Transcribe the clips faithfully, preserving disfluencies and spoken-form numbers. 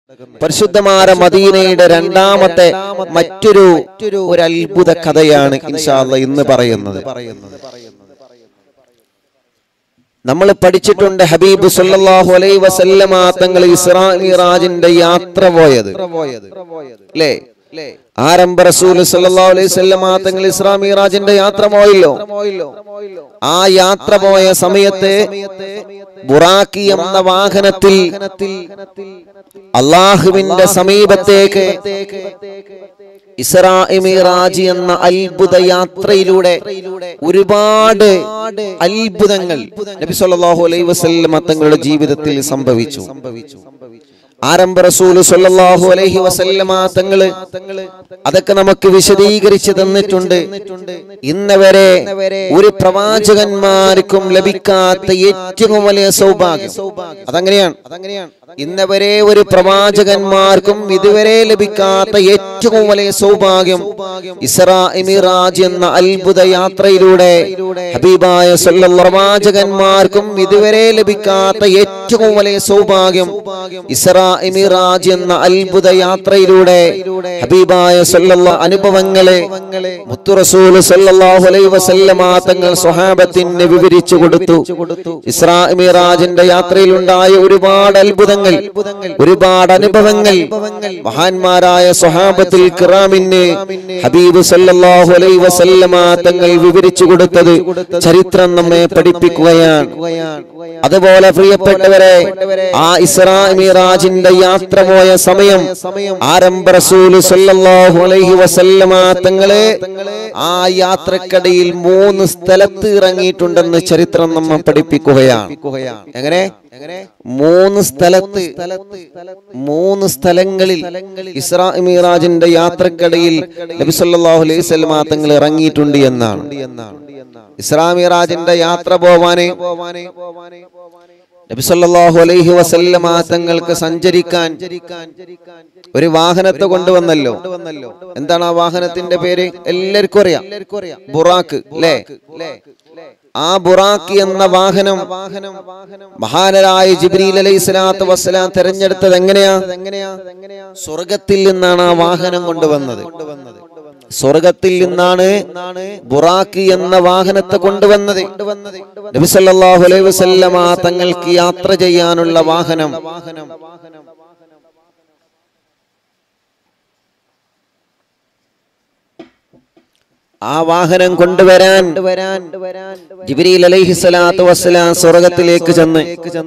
പരിശുദ്ധമായ മദീനയുടെ രണ്ടാമത്തെ മറ്റൊരു ഒരു അത്ഭുത കഥയാണ് ഇൻഷാ അല്ലാഹ് ഇന്ന് പറയുന്നത്. നമ്മൾ പഠിച്ചിട്ടുണ്ട് ഹബീബ് സല്ലല്ലാഹു അലൈഹി വസല്ലമ തങ്ങൾ ഇസ്രാ മിഅ്റാജിന്റെ യാത്ര പോയത് അല്ലേ? ആരംഭ റസൂൽ സല്ലല്ലാഹു അലൈഹി വസല്ലമ തങ്ങൾ ഇസ്രാ മിഅ്റാജിന്റെ യാത്ര പോയല്ലോ. ആ യാത്ര പോയ സമയത്ത് ബുറാഖി എന്ന വാഹനത്തിൽ അല്ലാഹുവിന്റെ സമീപത്തേക്ക് ഇസ്രാ മിഅ്റാജ് എന്ന അത്ഭുത യാത്രയിലൂടെ ഒരുപാട് അത്ഭുതങ്ങൾ നബി സല്ലല്ലാഹു അലൈഹി വസല്ലമ തങ്ങളുടെ ജീവിതത്തിൽ സംഭവിച്ചു. ആരംഭ റസൂൽ സല്ലല്ലാഹു അലൈഹി വസല്ലമ തങ്ങള് അതൊക്കെ നമുക്ക് വിശദീകരിച്ചു തന്നിട്ടുണ്ട്. ഇന്നവരെ ഒരു പ്രവാചകന്മാർക്കും ലഭിക്കാത്ത ഏറ്റവും വലിയ സൗഭാഗ്യം അതങ്ങനെയാണ്. ഇന്നവരെ ഒരു പ്രവാചകന്മാർക്കും ഇതുവരെ ലഭിക്കാത്ത ഏറ്റവും വലിയ സൗഭാഗ്യം ഇസ്രാ മിഅ്റാജ് എന്ന അത്ഭുത യാത്രയിലൂടെ ഹബീബായ സല്ലല്ലാഹു പ്രവാചകന്മാർക്കും ഇതുവരെ ലഭിക്കാത്ത ഏറ്റവും വലിയ സൗഭാഗ്യം ഇസ്രാ മിഅ്റാജ് എന്ന അത്ഭുത യാത്രയിലൂടെ ഹബീബായ സല്ലല്ലാഹു അനുഭവങ്ങളെ മുത്തു റസൂൽ സല്ലല്ലാഹു അലൈഹി വസല്ലമ തങ്ങൾ സ്വഹാബത്തിന് വിവരിച്ചു കൊടുത്തു. ഇസ്രാ മിഅ്റാജിന്റെ യാത്രയിൽ ഉണ്ടായ ഒരുപാട് അത്ഭുതങ്ങൾ, ഒരുപാട് അനുഭവങ്ങൾ മഹാന്മാരായ സ്വഹാബത്തുൽ കിറാമിന് ഹബീബ് സല്ലല്ലാഹു അലൈഹി വസല്ലമ തങ്ങൾ വിവരിച്ചു കൊടുത്തത് ചരിത്രം നമ്മെ പഠിപ്പിക്കുകയാണ്. അതുപോലെ പ്രിയപ്പെട്ടവരെ, ആ ഇസ്രാ മിഅ്റാജിന്റെ യാത്ര പോയ സമയം ആരംഭ റസൂൽ സല്ലല്ലാഹു അലൈഹി വസല്ലമ തങ്ങളെ ആ യാത്രക്കടയിൽ മൂന്ന് സ്ഥലത്ത് ഇറങ്ങിയിട്ടുണ്ടെന്ന് ചരിത്രം നമ്മെ പഠിപ്പിക്കുകയാണ്. എങ്ങനെ? മൂന്ന് സ്ഥലത്ത്, മൂന്ന് സ്ഥലങ്ങളിൽ ഇസ്രാ മിഅ്റാജിന്റെ യാത്രക്കടയിൽ നബി സല്ലല്ലാഹു അലൈഹി വസല്ലമ തങ്ങൾ ഇറങ്ങിയിട്ടുണ്ട് എന്നാണ്. ഇസ്രാ മിഅ്റാജിന്റെ യാത്ര പോവാന് നബി സല്ലല്ലാഹു അലൈഹി വസല്ലമ തങ്ങൾക്ക് സഞ്ചരിക്കാൻ ഒരു വാഹനത്തെ കൊണ്ടുവന്നല്ലോ. എന്താണ് ആ വാഹനത്തിന്റെ പേര്? എല്ലാവർക്കും അറിയാം, ബുറാഖ് അല്ലേ? ആ ബുറാഖ് എന്ന വാഹനം മഹാനരായ ജിബ്രീൽ അലൈഹിസ്സലാത്തു വസ്സലാം തെരഞ്ഞെടുത്തത് എങ്ങനെയാ? സ്വർഗത്തിൽ നിന്നാണ് ആ വാഹനം കൊണ്ടുവന്നത്. സ്വർഗത്തിൽ നിന്നാണ് ബുറാഖ് എന്ന വാഹനത്തെ കൊണ്ടുവന്നത്. നബി സല്ലല്ലാഹു അലൈഹി വസല്ലമ തങ്ങൾക്ക് യാത്ര ചെയ്യാനുള്ള വാഹനം ആ വാഹനം കൊണ്ടുവരാൻ ജിബ്രീൽ അലൈഹിസ്സലാത്തു വസ്സലാം സ്വർഗത്തിലേക്ക് ചെന്ന്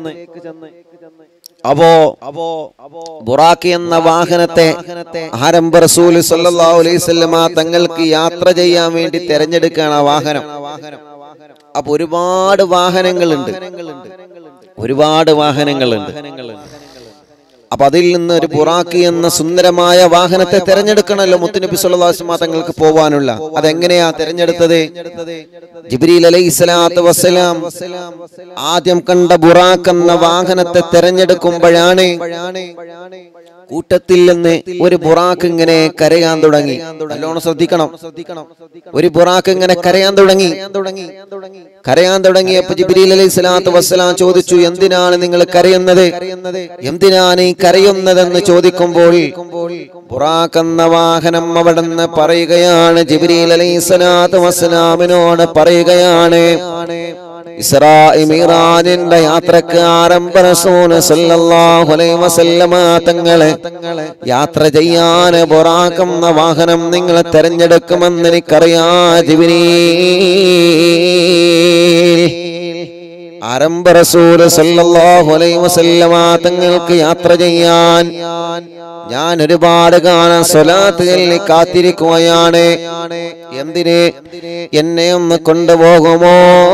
അപ്പോ ബുറാഖ് എന്ന വാഹനത്തെ ആരംഭ റസൂൽ സല്ലല്ലാഹു അലൈഹി വസല്ലമ തങ്ങൾക്ക് യാത്ര ചെയ്യാൻ വേണ്ടി തെരഞ്ഞെടുക്കുകയാണ് ആ വാഹനം. അപ്പൊ ഒരുപാട് വാഹനങ്ങളുണ്ട്, ഒരുപാട് വാഹനങ്ങളുണ്ട്. അപ്പൊ അതിൽ നിന്ന് ഒരു ബുറാഖ് എന്ന സുന്ദരമായ വാഹനത്തെ തെരഞ്ഞെടുക്കണമല്ലോ മുത്തുനബി സല്ലല്ലാഹു അലൈഹി വസല്ലം തങ്ങൾക്ക് പോവാനുള്ള. അതെങ്ങനെയാ തെരഞ്ഞെടുത്തത്? ജിബ്രീൽ അലൈഹിസ്സലാത്തു വസ്സലാം ആദ്യം കണ്ട ബുറാഖ് എന്ന വാഹനത്തെ തെരഞ്ഞെടുക്കുമ്പോഴാണ് കൂട്ടത്തിൽ നിന്ന് ഒരു ബുറാഖ് ഇങ്ങനെ കരയാൻ തുടങ്ങി. നല്ലോണം ശ്രദ്ധിക്കണം. ഒരു ബുറാഖ് ഇങ്ങനെ കരയാൻ തുടങ്ങി. കരയാൻ തുടങ്ങിയപ്പോ ജിബ്രീൽ അലൈഹിസ്സലാത്തു വസ്സലാം ചോദിച്ചു, എന്തിനാണ് നിങ്ങൾ കരയുന്നത്? എന്തിനാണ് ഈ കരയുന്നതെന്ന് ചോദിക്കുമ്പോൾ ബുറാഖ് എന്ന വാഹനം അവിടുന്ന് പറയുകയാണ്, ജിബ്രീൽ അലൈഹിസ്സലാത്തു വസ്സലാമിനോട് പറയുകയാണ്, ഇസ്രാ മിഅ്റാജിന്റെ യാത്രക്ക് ആരംഭ റസൂൽ സല്ലല്ലാഹു അലൈഹി വസല്ലമ തങ്ങളെ യാത്ര ചെയ്യാൻ ബുറാഖ് എന്ന വാഹനം നിങ്ങൾ തെരഞ്ഞെടുക്കുമെന്ന് എനിക്കറിയാം ജിബ്രീൽ. ആരംഭ റസൂൽ സല്ലല്ലാഹു അലൈഹി വസല്ലമ തങ്ങൾക്ക് യാത്ര ചെയ്യാൻ ഞാൻ ഒരുപാട് കാലം സ്വലാത്ത് ചൊല്ലി കാത്തിരിക്കുകയാണ്. എന്തിന്? എന്നെ ഒന്ന് കൊണ്ടുപോകുമോ?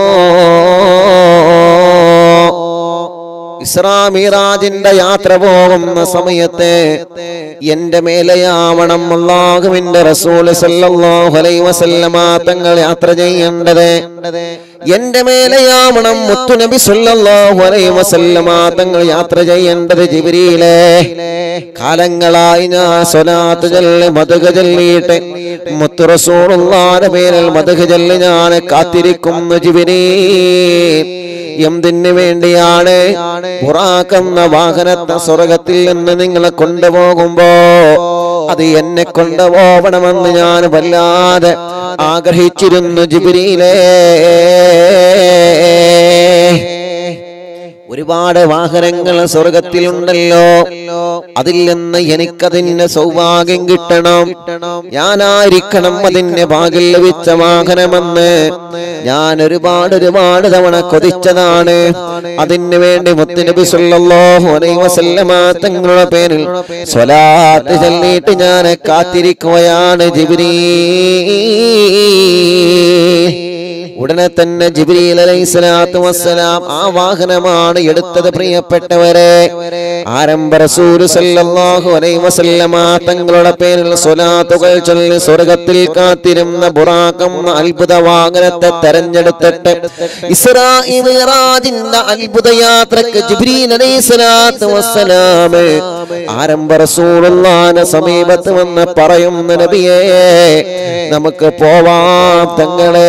ഇസ്രാ മിഅ്റാജിന്റെ യാത്ര പോകുന്ന സമയത്ത് എന്റെ മേലെയാവണം അല്ലാഹുവിന്റെ റസൂൽ സല്ലല്ലാഹു അലൈഹി വസല്ലമ തങ്ങൾ യാത്ര ചെയ്യേണ്ടത്. എന്റെ മേലെയാവണം മുത്തുനബി സല്ലല്ലാഹു അലൈഹി വസല്ലമ തങ്ങൾ യാത്ര ചെയ്യേണ്ടത്. ജിബ്രീലേ, കാലങ്ങളായി ഞാൻ സ്വലാത്ത് ചൊല്ലി മദ്ഹ് ചൊല്ലിയിട്ട് മുത്തു റസൂലുള്ളാഹിന്റെ പേരിൽ മദ്ഹ് ചൊല്ലി ഞാൻ കാത്തിരിക്കുന്നു ജിബ്രീൽ. എന്തിനു വേണ്ടിയാണ്? ബുറാഖ് എന്ന വാഹനത്തെ സ്വർഗത്തിൽ നിന്ന് നിങ്ങളെ കൊണ്ടുപോകുമ്പോ അത് എന്നെ കൊണ്ടുപോകണമെന്ന് ഞാൻ വല്ലാതെ ആഗ്രഹിച്ചിരുന്നു ജിബ്രീലേ. ഒരുപാട് വാഹനങ്ങൾ സ്വർഗത്തിലുണ്ടല്ലോ, അതിൽ നിന്ന് എനിക്കതിന്റെ സൗഭാഗ്യം കിട്ടണം, ഞാനായിരിക്കണം അതിന്റെ ഭാഗ്യം ലഭിച്ച വാഹനമെന്ന് ഞാൻ ഒരുപാട് ഒരുപാട് തവണ കൊതിച്ചതാണ്. അതിനു വേണ്ടി മുത്തുനബി സല്ലല്ലാഹു അലൈഹി വസല്ലമ തങ്ങളുടെ പേരിൽ സ്വലാത്ത് ചൊല്ലിയിട്ട് ഞാൻ കാത്തിരിക്കുകയാണ് ജിബ്രീൽ. ഉടനെ തന്നെ ജിബ്രീൽ അലൈഹിസ്സലാത്തു വസ്സലാം ആ വാഹനമാണ് എടുത്തത്. പ്രിയപ്പെട്ടവരെ, ആരംഭ റസൂൽ സല്ലല്ലാഹു അലൈഹി വസല്ലമ തങ്ങളുടെ പേരിൽ സ്വലാത്തുകൾ ചൊല്ലി സ്വർഗത്തിൽ കാത്തിരുന്ന ബുറാഖ് എന്ന അത്ഭുത വാഹനത്തെ തെരഞ്ഞെടുത്തിട്ട് ഇസ്രാ മിഅ്റാജിന്റെ അത്ഭുത യാത്രക്ക് ജിബ്രീൽ അലൈഹിസ്സലാത്തു വസ്സലാം ആരംഭ റസൂലുള്ളാഹിന്റെ സമീപത്ത് വന്ന് പറയുന്ന നബിയേ, നമുക്ക് പോവാം തങ്ങളെ.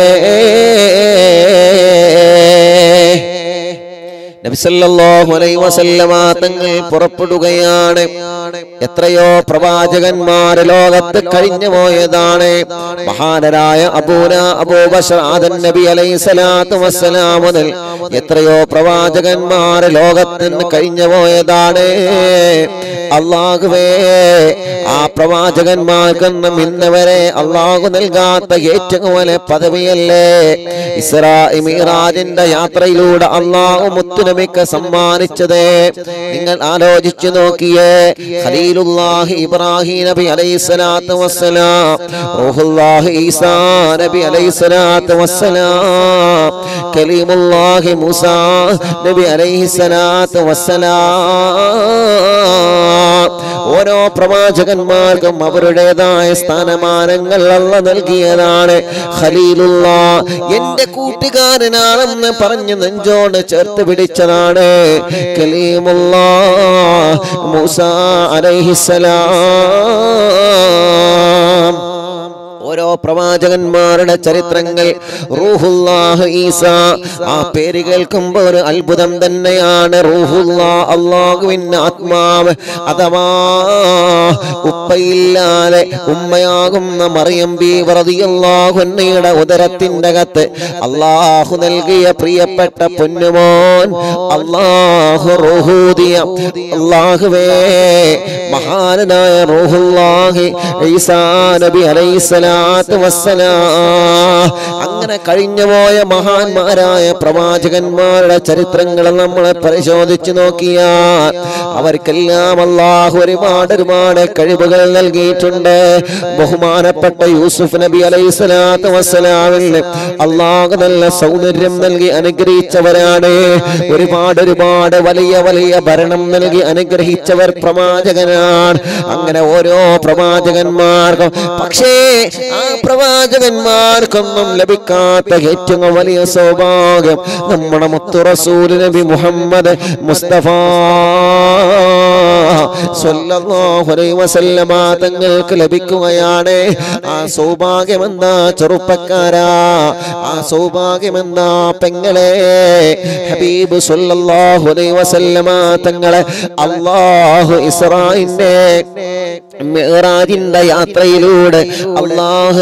നബി സല്ലല്ലാഹു അലൈഹി വസല്ലമ തങ്ങൾ പുറപ്പെടുകയാണ്. എത്രയോ പ്രവാചകന്മാർ ലോകത്ത് കഴിഞ്ഞു പോയതാണ്. മഹാനരായ അബൂന അബൂബക്കർ ആദൻ നബി അലൈഹിസ്സലാത്തു വസ്സലാം മുതൽ എത്രയോ പ്രവാചകന്മാർ ലോകത്ത് നിന്ന് കഴിഞ്ഞു പോയതാണ്. അല്ലാഹുവേ, ആ പ്രവാചകന്മാർക്കൊന്നും ഇന്നവരെ അല്ലാഹു നൽകാത്ത ഏറ്റവും വലിയ പദവിയല്ലേ ഇസ്രാ മിഅ്റാജിന്റെ യാത്രയിലൂടെ അല്ലാഹു മുത്തുനബിക്ക് സമ്മാനിച്ചത്. നിങ്ങൾ ആലോചിച്ചു നോക്കിയേ, ഖലീലുല്ലാഹി ഇബ്രാഹിം നബി അലൈഹിസ്സലാത്തു വസ്സലാം, റൂഹുല്ലാഹി ഈസാ നബി അലൈഹിസ്സലാത്തു വസ്സലാം, കലീമുല്ലാഹി മൂസാ നബി അലൈഹിസ്സലാത്തു വസ്സലാം. ഓരോ പ്രവാചകന്മാർക്കും അവരുടേതായ സ്ഥാനമാനങ്ങൾ അല്ലാഹു നൽകിയതാണ്. ഖലീലുല്ലാഹ് എന്റെ കൂട്ടുകാരനാണെന്ന് പറഞ്ഞ് നെഞ്ചോട് ചേർത്ത് പിടിച്ചതാണ്. കലീമുല്ലാഹ് മൂസാ അലൈഹിസ്സലാം. ഓരോ പ്രവാചകന്മാരുടെ ചരിത്രങ്ങൾ, റൂഹുല്ലാഹ് ഈസാ, ആ പേര് കേൾക്കുമ്പോൾ ഒരു അത്ഭുതം തന്നെയാണ്. റൂഹുല്ലാഹ് അല്ലാഹുവിന്റെ ആത്മാവ്, അഥവാ ഉപ്പയില്ലാതെ ഉമ്മയാകുന്ന മറിയം ബീവി റളിയല്ലാഹു അൻഹയുടെ ഉദരത്തിന്റെ അകത്ത് അല്ലാഹു നൽകിയ പ്രിയപ്പെട്ട പൊന്നുമോൻ അല്ലാഹു റൂഹൂദിയ. അല്ലാഹുവേ, മഹാനായ റൂഹുല്ലാഹി ഈസാ നബി അലൈഹിസ്സലാം അങ്ങനെ കഴിഞ്ഞുപോയ മഹാന്മാരായ പ്രവാചകന്മാരുടെ ചരിത്രങ്ങൾ നമ്മൾ പരിശോധിച്ചു നോക്കിയാൽ അവർക്കെല്ലാം അല്ലാഹു ഒരുപാട് ഒരുപാട് കഴിവുകൾ നൽകിയിട്ടുണ്ട്. ബഹുമാനപ്പെട്ട യൂസുഫ് നബി അലൈഹിസ്സലാത്തു വസ്സലാമിന് അല്ലാഹു നല്ല സൗന്ദര്യം നൽകി അനുഗ്രഹിച്ചവരാണ്. ഒരുപാട് ഒരുപാട് വലിയ വലിയ ഭരണം നൽകി അനുഗ്രഹിച്ചവർ പ്രവാചകനാണ്. അങ്ങനെ ഓരോ പ്രവാചകന്മാർക്കും, പക്ഷേ ആ പ്രവാചകന്മാർക്കൊന്നും ലഭിക്കാത്ത ഏറ്റവും വലിയ സൗഭാഗ്യം നമ്മുടെ മുത്തു റസൂൽ നബി മുഹമ്മദ് മുസ്തഫ സ്വല്ലല്ലാഹു അലൈഹി വസല്ലമ തങ്ങൾക്ക് ലഭിക്കുകയാണ്. ആ സൗഭാഗ്യമെന്താ ചെറുപ്പക്കാരാ, ആ സൗഭാഗ്യമെന്താ പെങ്ങളെ? ഹബീബ് സ്വല്ലല്ലാഹു അലൈഹി വസല്ലമ തങ്ങളെ അല്ലാഹു ഇസ്രായിന്റെ മിഅ്റാജിന്റെ യാത്രയിലൂടെ അല്ലാഹു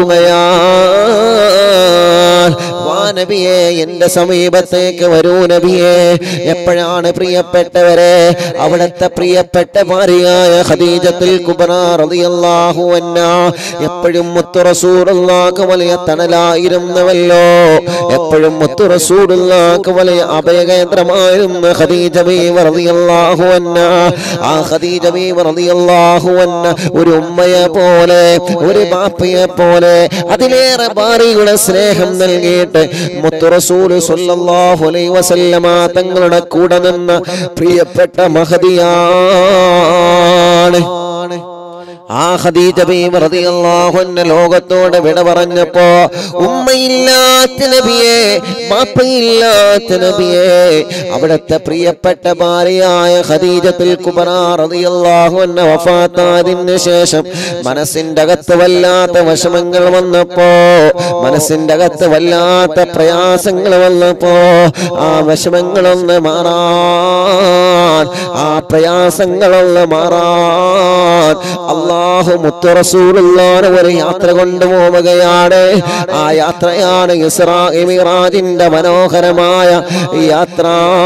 വിളിക്കുകയാണ്. വാ നബിയേ, എന്റെ സമീപത്തേക്ക് വരൂ നബിയേ. എപ്പോഴാണ് പ്രിയപ്പെട്ടവരെ അവിടുത്തെ പ്രിയപ്പെട്ട ഭാര്യയായ ഖദീജത്തുൽ കുബ്ര റളിയല്ലാഹു അൻഹാ എപ്പോഴും മുത്തു റസൂലുള്ളാഹിക്ക് വലിയ തണലായിരുന്നുവല്ലോ. എപ്പോഴും മുത്തു റസൂലുള്ളാഹിക്ക് വലിയ അഭയകേന്ദ്രമായിരുന്ന ഖദീജ ബീവി റളിയല്ലാഹു അൻഹാ, ആ ഖദീജ ബീവി റളിയല്ലാഹു അൻഹാ ഒരു ഉമ്മയെ പോലെ, ഒരു ബാപ്പയെ പോലെ, അതിലേറെ ഭാര്യയുടെ സ്നേഹം നൽകിയിട്ട് മുത്തു റസൂൽ സ്വല്ലല്ലാഹു അലൈഹി വസല്ലമ തങ്ങളുടെ കൂടെ നിന്ന പ്രിയപ്പെട്ട മഹദിയാണ്. ആ ഖദീജ ബീവി റളിയല്ലാഹു അൻഹ ലോകത്തോട് വിട പറഞ്ഞപ്പോ ഉമ്മയില്ലാത്ത നബിയേ, ബാപ്പയില്ലാത്ത നബിയേ, അവിടുത്തെ പ്രിയപ്പെട്ട ഭാര്യയായ ഖദീജത്തുൽ കുബ്ര റളിയല്ലാഹു അൻഹ വഫാത്തായതിനു ശേഷം മനസ്സിന്റെ അകത്ത് വല്ലാത്ത വിഷമങ്ങൾ വന്നപ്പോ, മനസ്സിന്റെ അകത്ത് വല്ലാത്ത പ്രയാസങ്ങൾ വന്നപ്പോ ആ വിഷമങ്ങളൊന്ന് മാറാൻ, ആ പ്രയാസങ്ങളൊന്ന് മാറാൻ അല്ലാഹു മുത്ത് റസൂലുള്ളാഹിനെ ഒരു യാത്ര കൊണ്ടുപോവുകയാണ്. ആ യാത്രയാണ് ഇസ്രാ മിഅ്റാജിന്റെ മനോഹരമായ യാത്ര.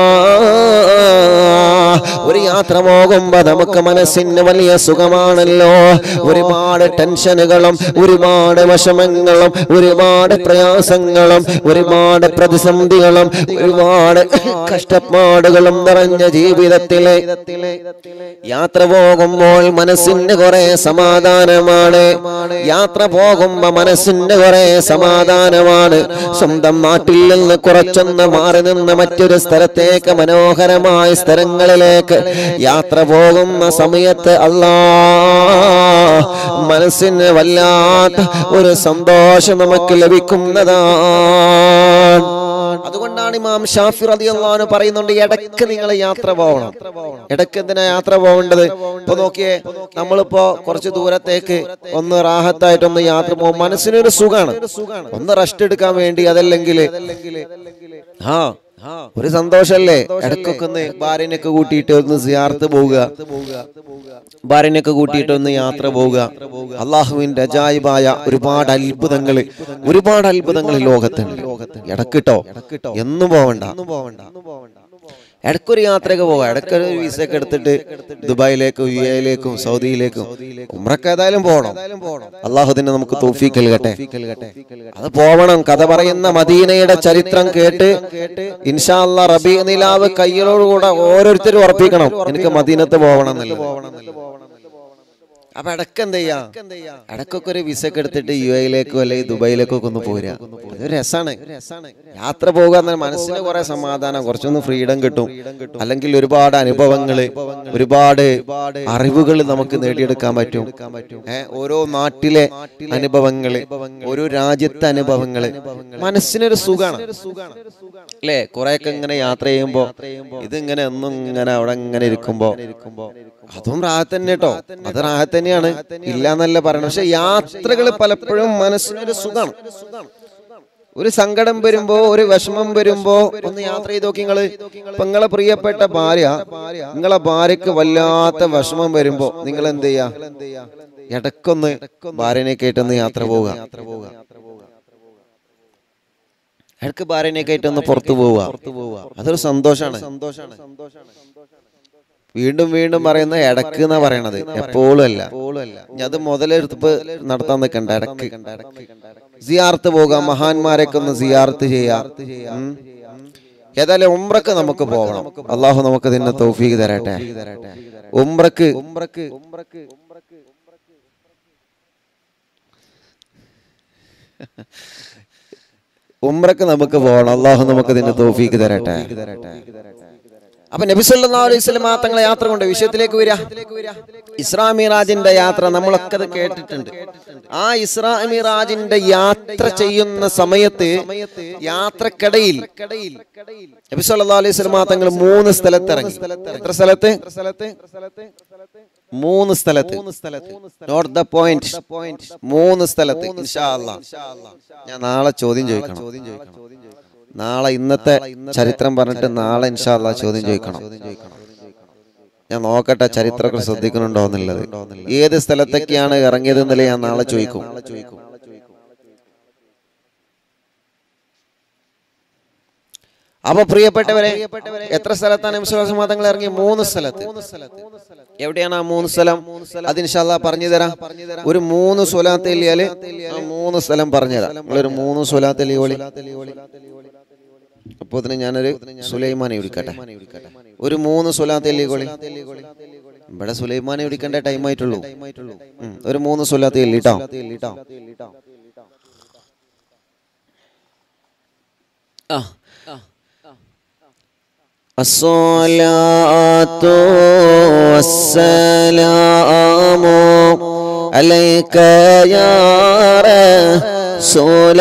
ഒരു യാത്ര പോകുമ്പോ നമുക്ക് മനസ്സിന് വലിയ സുഖമാണല്ലോ. ഒരുപാട് ടെൻഷനുകളും ഒരുപാട് വിഷമങ്ങളും ഒരുപാട് പ്രയാസങ്ങളും ഒരുപാട് പ്രതിസന്ധികളും ഒരുപാട് കഷ്ടപ്പാടുകളും നിറഞ്ഞ ജീവിതത്തിലെ യാത്ര പോകുമ്പോൾ മനസ്സിന് കുറെ സമാധാനമാണ്. യാത്ര പോകുമ്പോ മനസ്സിന് കുറെ സമാധാനമാണ്. സ്വന്തം നാട്ടിൽ നിന്ന് കുറച്ചൊന്ന് മാറി നിന്ന് മറ്റൊരു സ്ഥലത്തേക്ക് മനോഹരമായ സ്ഥലങ്ങളിലേക്ക് യാത്ര പോകുന്ന സമയത്ത് അല്ലാഹ് മനസ്സിന് വല്ലാത്ത ഒരു സന്തോഷം നമുക്ക് ലഭിക്കുന്നതാണ്. അതുകൊണ്ടാണ് ഇമാം ഷാഫി റളിയല്ലാഹു അൻഹു പറയുന്നുണ്ട്, ഇടയ്ക്ക് നിങ്ങൾ യാത്ര പോകണം. ഇടയ്ക്ക് എന്തിനാ യാത്ര പോകേണ്ടത്? ഇപ്പൊ നോക്കിയേ, നമ്മളിപ്പോ കുറച്ച് ദൂരത്തേക്ക് ഒന്ന് റാഹത്തായിട്ടൊന്ന് യാത്ര പോകും, മനസ്സിനൊരു സുഖാണ്. ഒന്ന് റെസ്റ്റ് എടുക്കാൻ വേണ്ടി, അതല്ലെങ്കിൽ ആ ഒരു സന്തോഷല്ലേ. ഇടയ്ക്കൊക്കെ ഒന്ന് ഭാര്യനൊക്കെ കൂട്ടിയിട്ട് ഒന്ന് സിയാറത്ത് പോവുക, ഭാര്യനൊക്കെ കൂട്ടിയിട്ട് ഒന്ന് യാത്ര പോവുക. അള്ളാഹുവിന്റെ അജായിബായ ഒരുപാട് അത്ഭുതങ്ങൾ ഒരുപാട് അത്ഭുതങ്ങൾ ലോകത്തുണ്ട്. ഇടക്കിട്ടോ എന്നും പോവണ്ട, ഇടയ്ക്കൊരു യാത്രയൊക്കെ പോകാം. ഇടയ്ക്കൊരു വിസയൊക്കെ എടുത്തിട്ട് ദുബായിലേക്കും യു എയിലേക്കും സൗദിയിലേക്കും ഉംറക്ക് ഏതായാലും പോകണം. അള്ളാഹുദിനെ നമുക്ക് തൗഫീഖ് നൽകട്ടെ. അത് പോവണം. കഥ പറയുന്ന മദീനയുടെ ചരിത്രം കേട്ട് ഇൻഷാ അല്ലാഹ് റബീ നിലാവ് കയ്യിലോടുകൂടെ ഓരോരുത്തരും ഉറപ്പിക്കണം, എനിക്ക് മദീനത്ത് പോകണം എന്നുള്ളത്. അപ്പൊ ഇടയ്ക്ക് എന്ത് ചെയ്യാ, ഇടയ്ക്കൊക്കെ ഒരു വിസയൊക്കെ എടുത്തിട്ട് യു എയിലേക്കോ അല്ലെങ്കിൽ ദുബായിലേക്കോ ഒന്ന് പോരാ. അതൊരു രസാണ്. യാത്ര പോകുക എന്നാൽ മനസ്സിന് കുറെ സമാധാനം, കുറച്ചൊന്ന് ഫ്രീഡം കിട്ടും. അല്ലെങ്കിൽ ഒരുപാട് അനുഭവങ്ങള് ഒരുപാട് അറിവുകൾ നമുക്ക് നേടിയെടുക്കാൻ പറ്റും. ഏഹ് ഓരോ നാട്ടിലെ അനുഭവങ്ങള്, ഓരോ രാജ്യത്തെ അനുഭവങ്ങള് മനസ്സിനൊരു സുഖാണ് അല്ലേ. കുറെയൊക്കെ ഇങ്ങനെ യാത്ര ചെയ്യുമ്പോ ഇതിങ്ങനെ ഒന്നും ഇങ്ങനെ അവിടെ ഇങ്ങനെ ഇരിക്കുമ്പോ അതും റാഹത്ത് തന്നെ കേട്ടോ, അത് റാഹത്ത് തന്നെയാണ്, ഇല്ല എന്നല്ല പറയണം. പക്ഷെ യാത്രകൾ പലപ്പോഴും മനസ്സിനൊരു സുഖമാണ്. ഒരു സങ്കടം വരുമ്പോ ഒരു വിഷമം വരുമ്പോ ഒന്ന് യാത്ര ചെയ്ത് നോക്കി നിങ്ങള്. ഇപ്പൊ നിങ്ങളെ പ്രിയപ്പെട്ട ഭാര്യ, നിങ്ങളെ ഭാര്യക്ക് വല്ലാത്ത വിഷമം വരുമ്പോ നിങ്ങൾ എന്ത് ചെയ്യാ, ഇടക്കൊന്ന് ഭാര്യനെ കേട്ടൊന്ന് യാത്ര പോവുക, ഇടക്ക് ഭാര്യനെ കേട്ടൊന്ന് പുറത്തു പോവുക. അതൊരു സന്തോഷാണ്. വീണ്ടും വീണ്ടും പറയുന്ന ഇടക്ക് എന്നാ പറയണത്, എപ്പോഴും അല്ല. അത് മുതലെടുപ്പ് നടത്താൻ നിൽക്കണ്ട, ഇടക്ക് സിയാർത്ത് പോകാം, മഹാന്മാരൊക്കെ ഒന്ന് സിയാർത്ത് ചെയ്യാം. ഏതായാലും ഉംറക്ക് നമുക്ക് പോകണം. അള്ളാഹു നമുക്ക് ഇതിന് തൗഫീഖ് തരട്ടെ. ഉംറക്ക് ഉംറക്ക് ഉംറക്ക് നമുക്ക് പോകണം. അള്ളാഹു നമുക്ക് ഇതിന് തൗഫീഖ് തരട്ടെ. അപ്പൊ നബി സല്ലല്ലാഹു അലൈഹി വസല്ലം തങ്ങളെ യാത്ര കൊണ്ട് വിഷയത്തിലേക്ക് വരിക. ഇസ്രാ മിഅ്റാജിന്റെ യാത്ര നമ്മളൊക്കെ അത് കേട്ടിട്ടുണ്ട്. ആ ഇസ്രാ മിഅ്റാജിന്റെ യാത്ര ചെയ്യുന്ന സമയത്ത് യാത്രക്കിടയിൽ നബി സല്ലല്ലാഹു അലൈഹി വസല്ലം തങ്ങൾ മൂന്ന് സ്ഥലത്ത് ഇറങ്ങി. എത്ര സ്ഥലത്ത്? മൂന്ന് സ്ഥലത്ത്. Note the point. മൂന്ന് സ്ഥലത്ത്. ഇൻഷാ അല്ലാഹ് ഞാൻ നാളെ ചോദ്യം ചോദിക്കണം. നാളെ ഇന്നത്തെ ചരിത്രം പറഞ്ഞിട്ട് നാളെ ഇൻഷാ അല്ലാഹ് ചോദ്യം ചോദിക്കണം. ഞാൻ നോക്കട്ടെ ചരിത്രമൊക്കെ ശ്രദ്ധിക്കുന്നുണ്ടോ എന്നുള്ളത്. ഏത് സ്ഥലത്തൊക്കെയാണ് ഇറങ്ങിയത് എന്നല്ലേ ഞാൻ നാളെ ചോദിക്കും. അപ്പൊ പ്രിയപ്പെട്ടവരെ, എത്ര സ്ഥലത്താണ് നബി സല്ലല്ലാഹു അലൈഹി വസല്ലം തങ്ങൾ ഇറങ്ങി? മൂന്ന് സ്ഥലത്ത്. എവിടെയാണ് ആ മൂന്ന് സ്ഥലം? അത് ഇൻഷാ അല്ലാഹ് പറഞ്ഞു തരാം. ഒരു മൂന്ന് സ്വലാത്ത് ചൊല്ലിയാല് ആ മൂന്ന് സ്ഥലം പറഞ്ഞു തരാം. നിങ്ങളൊരു മൂന്ന് സ്വലാത്ത് ചൊല്ലിയോളി. അപ്പൊ അതിന് ഞാനൊരു സുലൈമാനെ വിളിക്കട്ടെ. ഒരു മൂന്ന് സ്വലാത്ത് ചൊല്ലിക്കോളി. ഇവിടെ സുലൈമാനെ വിളിക്കേണ്ട ടൈം ആയിട്ടുള്ളൂ. ഒരു മൂന്ന് സ്വലാത്ത് ചൊല്ലിട്ടോ. ആ الصلاة والسلام عليك يا رسول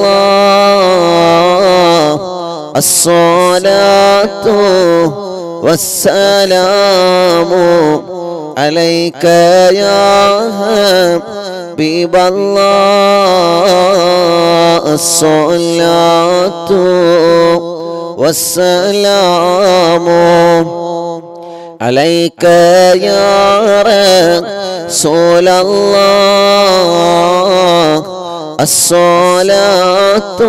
الله الصلاة والسلام عليك يا حبيب الله الصلاة والسلام عليك يا رسول الله الصلاة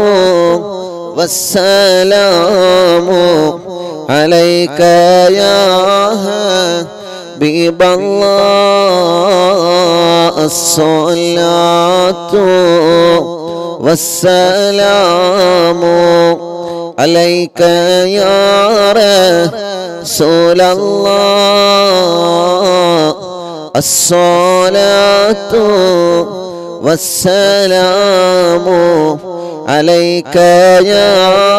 والسلام عليك يا حبيب الله الصلاة والسلام عليك يا رسول الله الصلاة والسلام عليك يا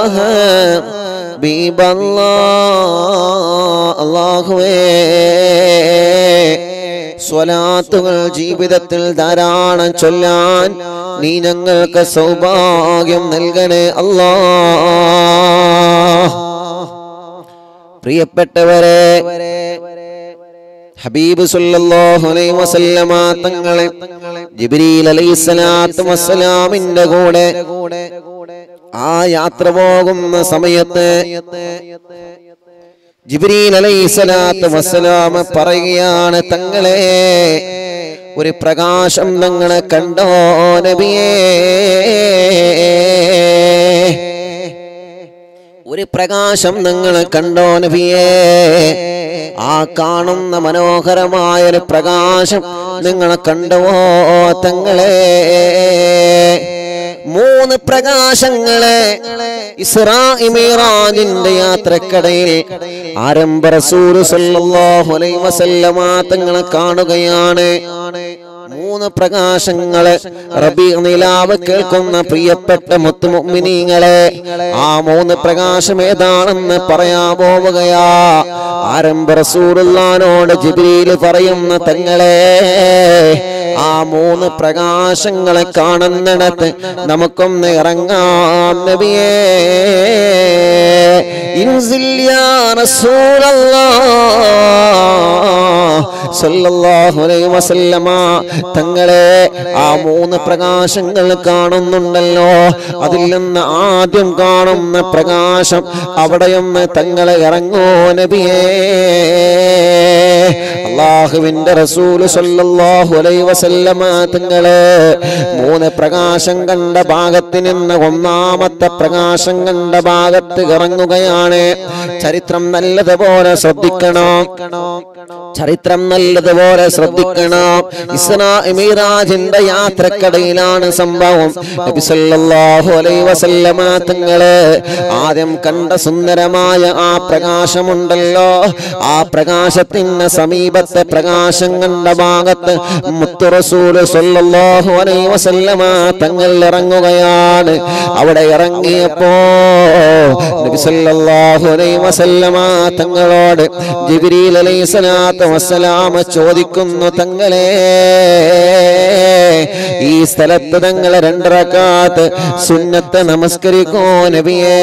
حبيب الله അല്ലാഹുവേ സ്വലാത്തുകൾ ജീവിതത്തിൽ ധാരാളം ചൊല്ലാൻ നീ ഞങ്ങൾക്ക് സൗഭാഗ്യം നൽകണേ അല്ലാഹ്. പ്രിയപ്പെട്ടവരെ, ഹബീബ് സല്ലല്ലാഹു അലൈഹി വസല്ലമ തങ്ങളെ ജിബ്രീൽ അലൈഹിസ്സലാത്തു വസ്സലാമിന്റെ കൂടെ ആ യാത്ര പോകുന്ന സമയത്ത് ജിബ്രീൽ അലൈഹിസ്സലാത്തു വസ്സലാം പറയുകയാണ്, തങ്ങളെ ഒരു പ്രകാശം തങ്ങളെ കണ്ടോ നബിയേ? ഒരു പ്രകാശം നിങ്ങൾ കണ്ടോ നബിയേ? ആ കാണുന്ന മനോഹരമായ ഒരു പ്രകാശം നിങ്ങൾ കണ്ടോ തങ്ങളെ? മൂന്ന് പ്രകാശങ്ങളെ ഇസ്രാ മിഅ്റാജിന്റെ യാത്രക്കിടയിൽ ആരംഭ റസൂൽ സല്ലല്ലാഹു അലൈഹി വസല്ലമ തങ്ങളെ കാണുകയാണ്. മൂന്ന് പ്രകാശങ്ങളെ റബീഉ നിലാവ് കേൾക്കുന്ന പ്രിയപ്പെട്ട മുത്തു മുഅ്മിനീങ്ങളെ, ആ മൂന്ന് പ്രകാശം ഏതാണെന്ന് പറയാൻ പോവുകയാ. ആരംഭ റസൂലുള്ളാഹിനോട് ജിബ്രീൽ പറയുന്ന, തങ്ങളെ ആ മൂന്ന് പ്രകാശങ്ങളെ കാണുന്നിടത്ത് നമുക്കൊന്ന് ഇറങ്ങാം നബിയേ. ഇൻസിൽ യാ റസൂലല്ലാഹ് സല്ലല്ലാഹു അലൈഹി വസല്ലമ തങ്ങളെ ആ മൂന്ന് പ്രകാശങ്ങൾ കാണുന്നുണ്ടല്ലോ, അതിൽ നിന്ന് ആദ്യം കാണുന്ന പ്രകാശം അവിടെയൊന്ന് തങ്ങളെ ഇറങ്ങോ നബിയേ. അല്ലാഹുവിന്റെ റസൂൽ സല്ലല്ലാഹു അലൈഹി വസല്ലമ തങ്ങളെ മൂന്ന് പ്രകാശം കണ്ട ഭാഗത്ത് നിന്ന് ഒന്നാമത്തെ പ്രകാശം കണ്ട ഭാഗത്ത് ഇറങ്ങുകയാണ്. ചരിത്രം നല്ലതുപോലെ ശ്രദ്ധിക്കണം, ചരിത്രം നല്ലതുപോലെ ശ്രദ്ധിക്കണം. ഇസ്രാ മിഅ്റാജിന്റെ യാത്രക്കിടയിലാണ് സംഭവം. നബി സല്ലല്ലാഹു അലൈഹി വസല്ലമ തങ്ങളെ ആദ്യം കണ്ട സുന്ദരമായ ആ പ്രകാശമുണ്ടല്ലോ, ആ പ്രകാശത്തിന് സമീപത്തെ പ്രകാശം കണ്ട ഭാഗത്ത് മുത്തു റസൂൽ സല്ലല്ലാഹു അലൈഹി വസല്ലമ തങ്ങൾ ഇറങ്ങുകയാണ്. അവിടെ ഇറങ്ങിയപ്പോ നബി സല്ലല്ലാഹു അലൈഹി വസല്ലമ തങ്ങളോട് ജിബ്രീൽ അലൈഹിസ്സലാത്തു വസ്സലാം ചോദിക്കുന്നു, തങ്ങളെ ഈ സ്ഥലത്ത് തങ്ങൾ രണ്ട് റക്അത്ത് സുന്നത്ത് നമസ്കരിക്കോ നബിയേ?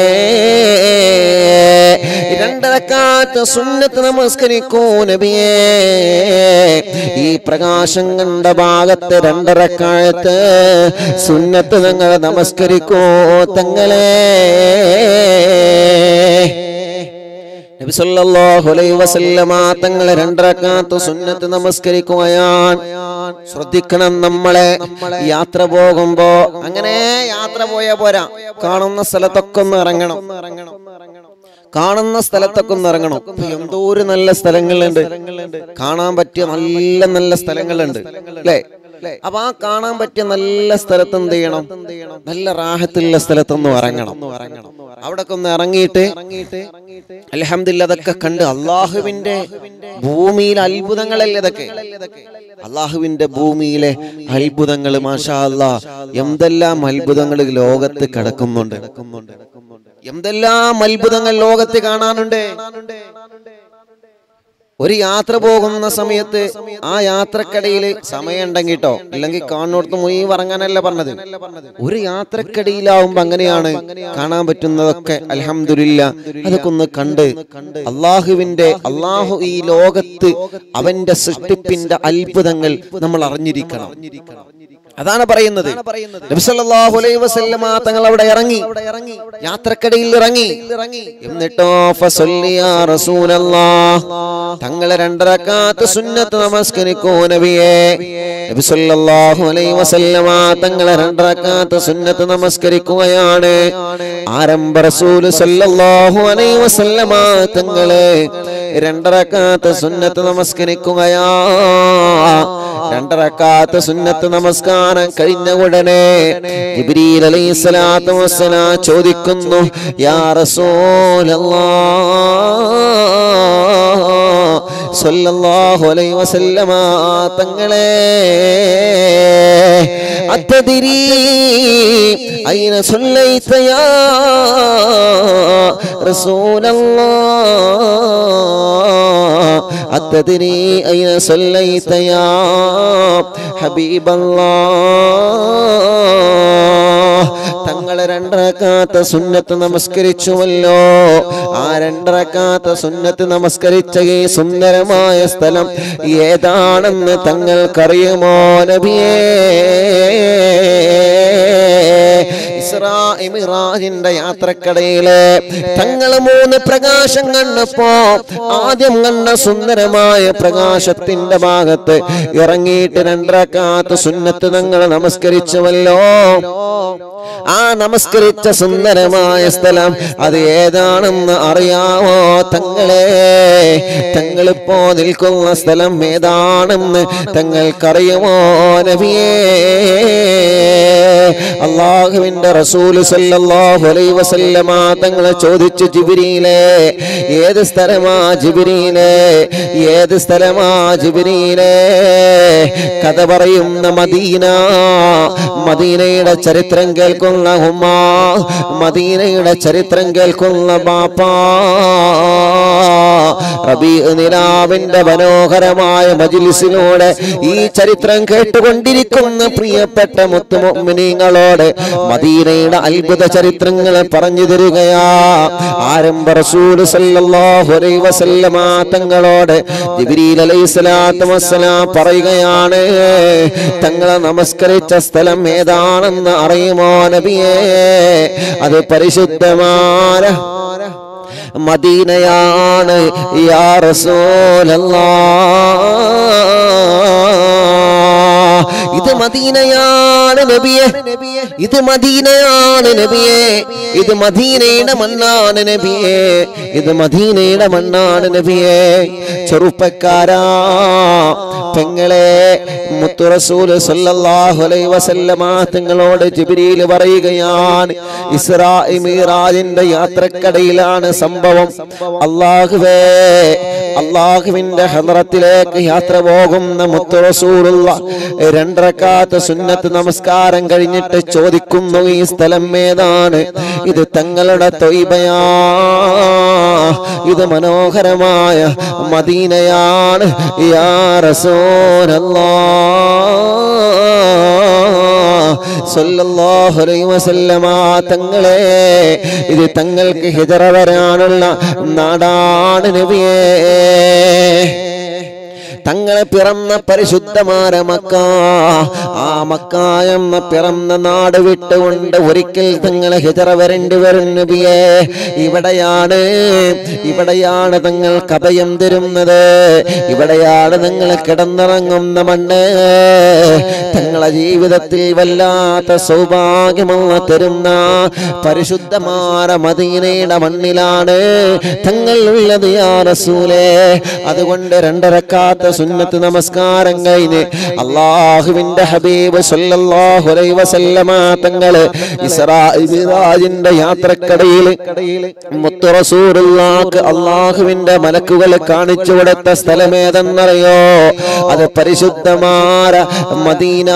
രണ്ട് റക്അത്ത് സുന്നത്ത് നമസ്കരിക്കോ നബിയേ? ഈ പ്രകാശം കണ്ട ഭാഗത്ത് രണ്ട് റക്അത്ത് സുന്നത്ത് തങ്ങൾ നമസ്കരിക്കോ തങ്ങളെ? നബി സല്ലല്ലാഹു അലൈഹി വസല്ലമ തങ്ങൾ രണ്ട് റക്അത്ത് സുന്നത്ത് നമസ്കരിക്കുകയാണ്. ശ്രദ്ധിക്കണം, നമ്മളെ യാത്ര പോകുമ്പോ അങ്ങനെ യാത്ര പോയാ പോരാ, കാണുന്ന സ്ഥലത്തൊക്കെ ഒന്ന് ഇറങ്ങണം, കാണുന്ന സ്ഥലത്തൊക്കെ ഒന്ന് ഇറങ്ങണം. എന്തോ ഒരു നല്ല സ്ഥലങ്ങളുണ്ട്, കാണാൻ പറ്റിയ നല്ല നല്ല സ്ഥലങ്ങളുണ്ട് അല്ലേ? അപ്പൊ ആ കാണാൻ പറ്റിയ നല്ല സ്ഥലത്ത് എന്ത് ചെയ്യണം? നല്ല റാഹത്തുള്ള സ്ഥലത്തൊന്നും ഇറങ്ങണം. അവിടൊക്കെ ഒന്ന് ഇറങ്ങിയിട്ട് അൽഹംദുലില്ലാഹ് അതൊക്കെ കണ്ട് അള്ളാഹുവിന്റെ ഭൂമിയിലെ അത്ഭുതങ്ങളല്ലേ ഇതൊക്കെ? അള്ളാഹുവിന്റെ ഭൂമിയിലെ അത്ഭുതങ്ങൾ, മാഷാ അല്ലാഹ്, എന്തെല്ലാം അത്ഭുതങ്ങൾ ലോകത്ത് കിടക്കുന്നുണ്ട്, എന്തെല്ലാം അത്ഭുതങ്ങൾ ലോകത്ത് കാണാനുണ്ട്. ഒരു യാത്ര പോകുന്ന സമയത്ത് ആ യാത്രക്കടയിൽ സമയം ഉണ്ടെങ്കിട്ടോ, ഇല്ലെങ്കിൽ കാണുന്നിടത്ത് മുഴുവൻ ഇറങ്ങാനല്ല പറഞ്ഞത്. ഒരു യാത്രക്കടയിലാവുമ്പോ അങ്ങനെയാണ് കാണാൻ പറ്റുന്നതൊക്കെ. അൽഹംദുലില്ലാ, അതൊക്കെ ഒന്ന് കണ്ട് അള്ളാഹുവിന്റെ അള്ളാഹു ഈ ലോകത്ത് അവന്റെ സൃഷ്ടിപ്പിന്റെ അത്ഭുതങ്ങൾ നമ്മൾ അറിഞ്ഞിരിക്കണം. അതാണ് പറയുന്നത്. നബി സല്ലല്ലാഹു അലൈഹി വസല്ലമ തങ്ങൾ അവിടെ ഇറങ്ങി, യാത്രക്കടയിൽ ഇറങ്ങി. എന്നിട്ടോ ഫസല്ലി യാ റസൂലല്ലാഹ്, തങ്ങൾ രണ്ടരക്കാത്ത് സുന്നത്ത് നമസ്കരിക്കൂ നബിയേ. നബി സല്ലല്ലാഹു അലൈഹി വസല്ലമ തങ്ങൾ രണ്ടരക്കാത്ത് സുന്നത്ത് നമസ്കരിക്കുകയാണ്. ആരംഭ റസൂൽ സല്ലല്ലാഹു അലൈഹി വസല്ലമ തങ്ങൾ രണ്ടരക്കാത്ത് സുന്നത്ത് നമസ്കരിക്കുകയാ. രണ്ടരക്കാത്ത് സുന്നത്ത് നമസ്കാരം കഴിഞ്ഞ ഉടനെ ജിബ്രീൽ അലൈഹിസ്സലാത്തു വസ്സലാം ചോദിക്കുന്നു, യാ റസൂലല്ലാഹ് സല്ലല്ലാഹു അലൈഹി വസല്ലമ തങ്ങളെ, അത്തദ്രീ അയ്ന സല്ലൈത യാ റസൂലല്ലാഹ്, അത്തദ്രീ അയ്ന സല്ലൈത യാ ഹബീബല്ലാഹ്. തങ്ങൾ രണ്ടരക്കാത്ത സുന്നത്ത് നമസ്കരിച്ചുവല്ലോ. ആ രണ്ടരക്കാത്ത സുന്നത്ത് നമസ്കരിച്ച ഈ സുന്ദരമായ സ്ഥലം ഏതാണെന്ന് തങ്ങൾക്കറിയുമോ നബിയേ? ഇസ്രാ മിഅ്റാജിന്റെ യാത്രക്കടയിലെ തങ്ങൾ മൂന്ന് പ്രകാശം കണ്ടപ്പോ ആദ്യം കണ്ട സുന്ദരമായ പ്രകാശത്തിന്റെ ഭാഗത്ത് ഇറങ്ങിയിട്ട് രണ്ടരക്കാത്ത് സുന്നത്ത് തങ്ങൾ നമസ്കരിച്ചുവല്ലോ. ആ നമസ്കരിച്ച സുന്ദരമായ സ്ഥലം അത് ഏതാണെന്ന് അറിയാമോ തങ്ങളെ? തങ്ങളിപ്പോ നിൽക്കുന്ന സ്ഥലം ഏതാണെന്ന് തങ്ങൾക്കറിയുമോ നബിയേ? അല്ലാഹുവിന്റെ റസൂൽ സല്ലല്ലാഹു അലൈഹി വസല്ലമ തങ്ങളെ ചോദിച്ചു, ജിബ്രീലേ, ഏത് സ്ഥലമാ ജിബ്രീലേ, ഏത് സ്ഥലമാ ജിബ്രീലേ? കഥ പറയുന്ന മദീന, മദീനയുടെ ചരിത്രം കേൾക്കുന്ന ഉമ്മ, മദീനയുടെ ചരിത്രം കേൾക്കുന്ന ബാപ്പാ, റബീഉ നിലാവിന്റെ മനോഹരമായ മജ്ലിസിലൂടെ ഈ ചരിത്രം കേട്ടുകൊണ്ടിരിക്കുന്ന പ്രിയപ്പെട്ട മുത്തുമുഅ്മിനീങ്ങളോട് മദീനയുടെ അത്ഭുത ചരിത്രങ്ങളെ പറഞ്ഞു തരികയാ. ആരംഭ റസൂൽ സല്ലല്ലാഹു അലൈഹി വസല്ലമ തങ്ങളോട് ജിബ്രീൽ അലൈഹിസ്സലാത്തു വസ്സലാം പറയുകയാണ്, തങ്ങളെ നമസ്കരിച്ച സ്ഥലം ഏതാണെന്ന് അറിയുമോ നബിയേ? അത് പരിശുദ്ധമായ മദീനയാണ് യാ റസൂലല്ലാഹ്. ഇത് മദീനയാണ് നബിയേ, ഇത് മദീനയാണ് നബിയേ, ഇത് മദീനയുടെ മണ്ണാണ് നബിയേ, ഇത് മദീനയുടെ മണ്ണാണ് നബിയേ. ചെറുപ്പക്കാരാ, പെങ്ങളെ, മുത്തു റസൂൽ സല്ലല്ലാഹു അലൈഹി വസല്ലമ തങ്ങളോട് ജിബ്രീൽ പറയുകയാണ്, ഇസ്രാ മിഅ്റാജിന്റെ യാത്രക്കടയിലാണ് സംഭവം. അല്ലാഹുവേ, അല്ലാഹുവിന്റെ ഹദ്റത്തിലേക്ക് യാത്ര പോകുന്ന മുത്തു റസൂലുള്ളാഹ് രണ്ടരക്കാത്ത് സുന്നത്ത് നമസ്കാരം കഴിഞ്ഞിട്ട് ചോദിക്കുന്നു, ഈ സ്ഥലം ഏതാണ്? ഇത് തങ്ങളുടെ ത്വയ്ബയാ, ഇത് മനോഹരമായ മദീനയാണ് യാ റസൂലല്ലാഹ് സല്ലല്ലാഹു അലൈഹി വസല്ലമ തങ്ങളെ. ഇത് തങ്ങൾക്ക് ഹിജ്റ വരാനുള്ള നാടാണ് നബിയേ. തങ്ങളെ പിറന്ന പരിശുദ്ധമായ മക്ക, ആ മക്ക എന്ന പിറന്ന നാട് വിട്ടുകൊണ്ട് ഒരിക്കൽ തങ്ങളെ ഹിജ്റ വരേണ്ടി വരും നബിയേ. ഇവിടെയാണ് ഇവിടെയാണ് തങ്ങൾക്ക് അഭയം തരുന്നത്, ഇവിടെയാണ് നിങ്ങൾ കിടന്നിറങ്ങുന്ന മണ്ണ്. തങ്ങളെ ജീവിതത്തിൽ വല്ലാത്ത സൗഭാഗ്യമുള്ള തരുന്ന പരിശുദ്ധമായ മദീനയുടെ മണ്ണിലാണ് തങ്ങൾ ഉള്ളത് യാ റസൂലേ. അതുകൊണ്ട് രണ്ടരക്കാത്ത സുന്നത്ത് നമസ്കാരം കഴിഞ്ഞ് അല്ലാഹുവിന്റെ ഹബീബ് സല്ലല്ലാഹു അലൈഹി വസല്ലമ തങ്ങള് ഇസ്രാ മിഅ്റാജിന്റെ യാത്രക്കടയിൽ മുത്തു റസൂലുള്ളാഹിക്ക് അല്ലാഹുവിന്റെ മലക്കുകൾ കാണിച്ചു കൊടുത്ത സ്ഥലം ഏതെന്നറിയോ? അത് പരിശുദ്ധമായ മദീന,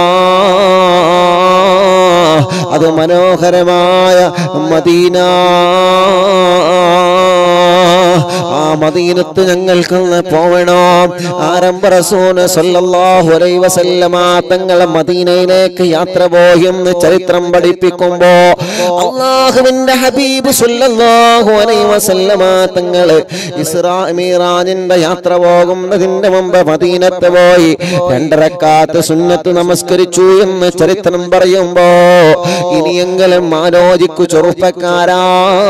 അത് മനോഹരമായ മദീന. ആ മദീനത്ത് ഞങ്ങൾക്കൊന്ന് പോവണം. ആരംഭ റസൂൽ സല്ലല്ലാഹു അലൈഹി വസല്ലമ തങ്ങൾ മദീനയിലേക്ക് യാത്ര പോയെന്ന് ചരിത്രം പഠിപ്പിക്കുമ്പോ അല്ലാഹുവിന്റെ ഹബീബ് സല്ലല്ലാഹു അലൈഹി വസല്ലമ തങ്ങൾ ഇസ്രാ മിറാജിന്റെ യാത്ര പോകുന്നതിന്റെ മുമ്പ് മദീനത്ത് പോയി രണ്ട് റക്അത്ത് സുന്നത്ത് നമസ്കരിച്ചു എന്ന് ചരിത്രം പറയുമ്പോ ഇനിയെങ്കിലും ആലോചിക്കു ചെറുപ്പക്കാരാ,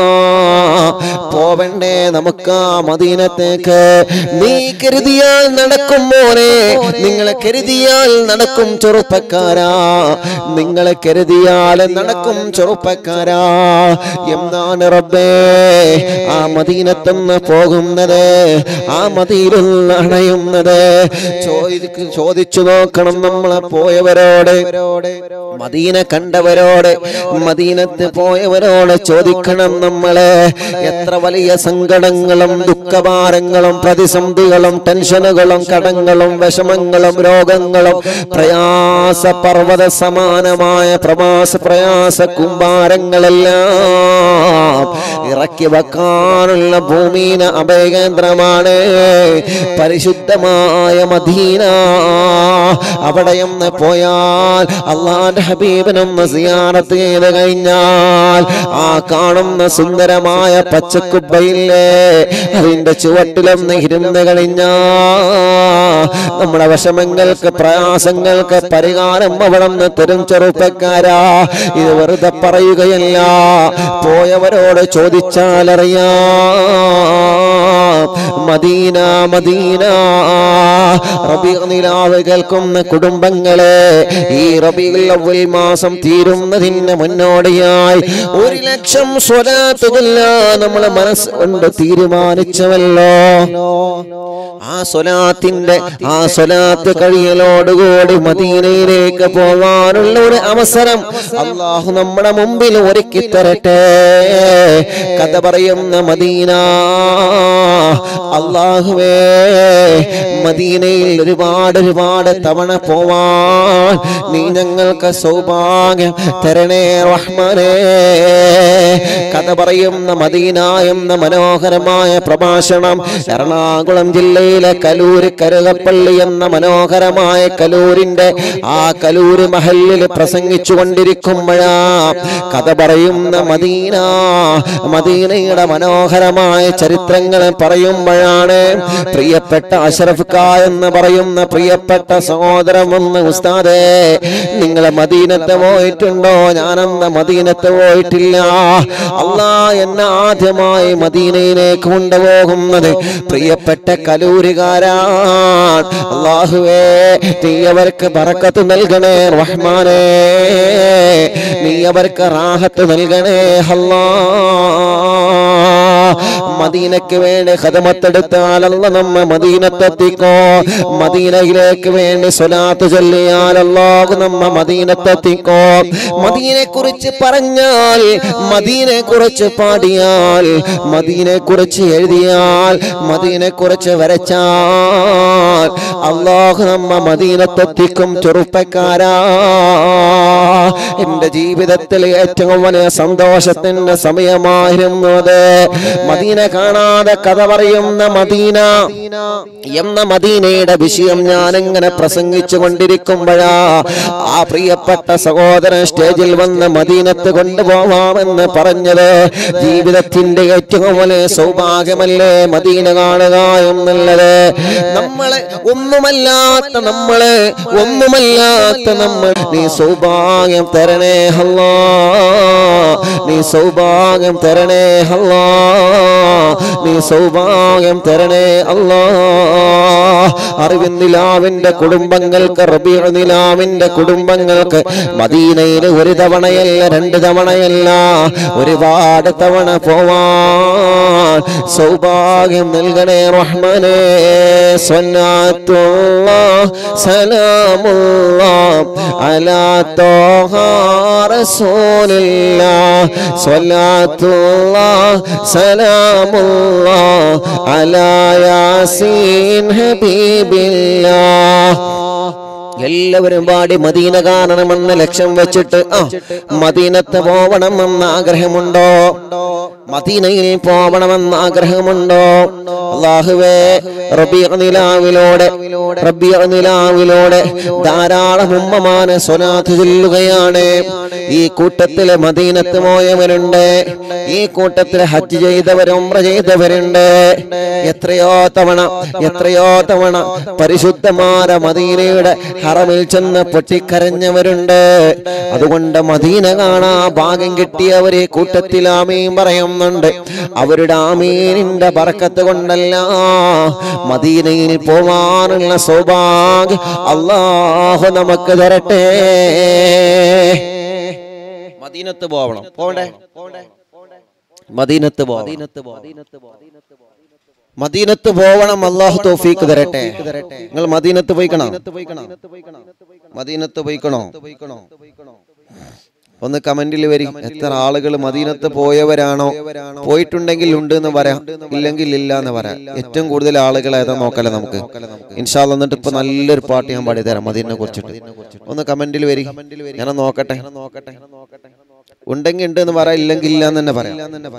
പോവണ്ടേ നമുക്ക് ആ മദീനത്തേക്ക്? നീ കരുതിയാൽ നടക്കും മോനെ, നിങ്ങളെ കരുതിയാൽ നടക്കും ചെറുപ്പക്കാരാ, നിങ്ങളെ കരുതിയാൽ നടക്കും ചെറുപ്പക്കാരാ. എന്താണ് റബ്ബേ ആ മദീനത്തുനിന്ന് പോകുന്നത്, ആ മദീനിൽ അണയുന്നത്? ചോദിച്ചു ചോദിച്ചു നോക്കണം നമ്മളെ പോയവരോട്, മദീന കണ്ടവരോട്, മദീനത്ത് പോയവരോട് ചോദിക്കണം നമ്മളെ. എത്ര വലിയ സങ്കടങ്ങളും ദുഃഖഭാരങ്ങളും പ്രതിസന്ധികളും ടെൻഷനുകളും കടങ്ങളും വിഷമങ്ങളും രോഗങ്ങളും പ്രയാസ പർവ്വത സമാനമായ പ്രവാസ പ്രയാസ കുമ്പാരങ്ങളെല്ലാം ഇറക്കി വെക്കാനുള്ള ഭൂമിയിലെ അഭയകേന്ദ്രമാണ് പരിശുദ്ധമായ മദീന. അവിടെയൊന്ന് പോയാൽ അല്ലാഹുവിന്റെ ഹബീബിനൊന്ന് സിയാറത്ത് ചെയ്ത് കഴിഞ്ഞാൽ ആ കാണുന്ന സുന്ദരമായ പച്ചക്കുബ്ബയില്ലേ, അതിന്റെ ചുവട്ടിലൊന്ന് ഇരുന്ന് കഴിഞ്ഞാൽ നമ്മുടെ വിഷമങ്ങൾക്ക് പ്രയാസങ്ങൾക്ക് പരിഹാരം അവിടെ നിന്ന് തരും ചെറുപ്പക്കാരാ. ഇത് വെറുതെ പറയുകയല്ല, പോയവരോട് ചോദിച്ചാലറിയാം. മദീന മദീന റബീഉൽ നിലാവ് കേൾക്കുന്ന കുടുംബങ്ങളെ, ഈ റബീഉൽ അവ്വൽ മാസം തീരുന്നതിന് മുന്നോടിയായി ഒരു ലക്ഷം സ്വലാത്ത് ചൊല്ലാൻ നമ്മൾ മനസ്സുകൊണ്ട് തീരുമാനിച്ചവല്ലോ. ആ സ്വലാത്തിന്റെ ആ സ്വലാത്ത് കഴിയലോടുകൂടി മദീനയിലേക്ക് പോവാനുള്ള ഒരു അവസരം അല്ലാഹു നമ്മുടെ മുമ്പിൽ ഒരുക്കി തരട്ടെ. കഥ പറയുന്ന മദീന, അല്ലാഹുവേ മദീനയിൽ ഒരുപാട് ഒരുപാട് തവണ പോവാൻ നീ ഞങ്ങൾക്ക് സൗഭാഗ്യം തരണേ റഹ്മാനേ. കഥ പറയുന്ന മദീന എന്ന മനോഹരമായ പ്രഭാഷണം എറണാകുളം ജില്ലയിലെ കലൂര് കരുകപ്പള്ളി എന്ന മനോഹരമായ കലൂരിന്റെ ആ കലൂര് മഹല്ലിൽ പ്രസംഗിച്ചു കൊണ്ടിരിക്കുമ്പോഴാ കഥ പറയുന്ന മദീന, മദീനയുടെ മനോഹരമായ ചരിത്രങ്ങൾ പറയുമ്പോഴാണ് പ്രിയപ്പെട്ട അഷ്റഫ് ക എന്ന് പറയുന്ന പ്രിയപ്പെട്ട സഹോദരൻ വന്ന്, ഉസ്താദേ നിങ്ങളെ മദീനത്ത് പോയിട്ടുണ്ടോ? ഞാനെന്ന മദീനത്ത് പോയിട്ടില്ല. അല്ലാ എന്നെ ആദ്യമായി മദീനയിലേക്ക് കൊണ്ടുപോകുന്നത് പ്രിയപ്പെട്ട കലൂരുകാരാണ്. അല്ലാഹുവേ നീ അവർക്ക് ബറക്കത്ത് നൽകണേ റഹ്മാനേ, നീ അവർക്ക് റാഹത്ത് നൽകണേ അല്ലാ. മദീനയ്ക്ക് വേണ്ടി ഖദമത്തെടുത്താൽ അല്ലാഹു നമ്മെ മദീനത്തെത്തിക്കോ. മദീനയിലേക്ക് വേണ്ടി സ്വലാത്ത് ചൊല്ലിയാൽ അല്ലാഹു നമ്മെ മദീനത്തെത്തിക്കോ. മദീനയെ കുറിച്ച് പറഞ്ഞാൽ, മദീനയെ കുറിച്ച് പാടിയാൽ, മദീനയെ കുറിച്ച് എഴുതിയാൽ, മദീനയെ കുറിച്ച് വരച്ചാൽ അല്ലാഹു നമ്മെ മദീനത്തെത്തിക്കും ചെറുപ്പക്കാരാ. എന്റെ ജീവിതത്തിൽ ഏറ്റവും വലിയ സന്തോഷത്തിന്റെ സമയമായിരുന്നു അത്. മദീന കാണാതെ കഥ പറയുന്ന മദീന എന്ന മദീനയുടെ വിഷയം ഞാൻ ഇങ്ങനെ പ്രസംഗിച്ചു കൊണ്ടിരിക്കുമ്പോഴാ ആ പ്രിയപ്പെട്ട സഹോദരൻ സ്റ്റേജിൽ വന്ന് മദീനത്ത് കൊണ്ടുപോവാമെന്ന് പറഞ്ഞത്. ജീവിതത്തിന്റെ ഏറ്റവും വലിയ സൗഭാഗ്യമല്ലേ മദീന കാണുക എന്നുള്ളത്. നമ്മളെ ഒന്നുമല്ലാത്ത നമ്മളെ ഒന്നുമല്ലാത്ത നമ്മൾ നീ സൗഭാഗ്യം തരണേ അല്ലാ, നീ സൗഭാഗ്യം തരണേ അല്ലാ, നീ സൗഭാഗ്യം തരണേ അല്ലാ. അറിവിൻ നിലാവിന്റെ കുടുംബങ്ങൾക്ക്, റബീഉൽ നിലാവിന്റെ കുടുംബങ്ങൾക്ക് മദീനയിൽ ഒരു തവണയല്ല രണ്ട് തവണയല്ല ഒരുപാട് തവണ പോവാൻ സൗഭാഗ്യം നൽകണേ റഹ്മാനേ. സ്വല്ലല്ലാഹു സലാമുല്ലാഹ് അലാ ത്വാഹ റസൂലില്ലാഹ്, സ്വല്ലല്ലാഹു സലാമുല്ലാഹ് അലാ യാസീൻ ഹബീബില്ലാഹ്. എല്ലാവരും പാടി മദീന കാണണമെന്ന് ലക്ഷ്യം വെച്ചിട്ട് ആ മദീനത്ത് പോവണമെന്ന് ആഗ്രഹമുണ്ടോ? മദീനയിൽ പോവണമെന്ന് ആഗ്രഹമുണ്ടോ? അല്ലാഹുവേ റബീഉ നിലാവിലൂടെ റബീഉ നിലാവിലൂടെ ധാരാളം ഉമ്മമാനെ സ്വലാത്ത് ചൊല്ലുകയാണ്. ഈ കൂട്ടത്തില് മദീനത്ത് പോയവരുണ്ട്, ഈ കൂട്ടത്തില് ഹജ്ജ് ചെയ്തവരും ഉംറ ചെയ്തവരുണ്ട്. എത്രയോ തവണ എത്രയോ തവണ പരിശുദ്ധമായ മദീനയുടെ ഹറമിൽ ചെന്ന് പൊട്ടിക്കരഞ്ഞവരുണ്ട്. അതുകൊണ്ട് മദീന കാണാ ഭാഗ്യം കിട്ടിയവരെ കൂട്ടത്തിൽ ആമീൻ പറയുന്നുണ്ട്. അവരുടെ ആമീനിന്റെ ബർക്കത്ത് കൊണ്ടല്ല മദീനയിൽ പോവാനുള്ള സൗഭാഗ്യം അല്ലാഹു നമുക്ക് തരട്ടെ. മദീനത്ത് പോവണം, പോണ്ടേ? മദീനത്ത് പോവണം, മദീനത്ത് പോവണം. അല്ലാഹു തൗഫീഖ് തരട്ടെ. നിങ്ങൾ മദീനത്ത് പോയിക്കണോ? മദീനത്ത് പോയിക്കണോ? ഒന്ന് കമന്റിൽ വരി. എത്ര ആളുകൾ മദീനത്ത് പോയവരാണോ? പോയിട്ടുണ്ടെങ്കിൽ ഉണ്ട് എന്ന് പറയാം, ഇല്ലെങ്കിൽ ഇല്ല എന്ന് പറയാം. ഏറ്റവും കൂടുതൽ ആളുകൾ ഏതാ നോക്കല്ലേ നമുക്ക്. ഇൻഷാ അല്ലാഹ് എന്നിട്ട് ഇപ്പൊ നല്ലൊരു പാട്ട് ഞാൻ പാടി തരാം മദീനെ കുറിച്ചിട്ട്. ഒന്ന് കമന്റിൽ വരി, ഞാൻ നോക്കട്ടെ. ഉണ്ടെങ്കിൽ ഉണ്ട് എന്ന് പറയാം, ഇല്ലെങ്കിൽ ഇല്ല എന്ന് തന്നെ പറയാം.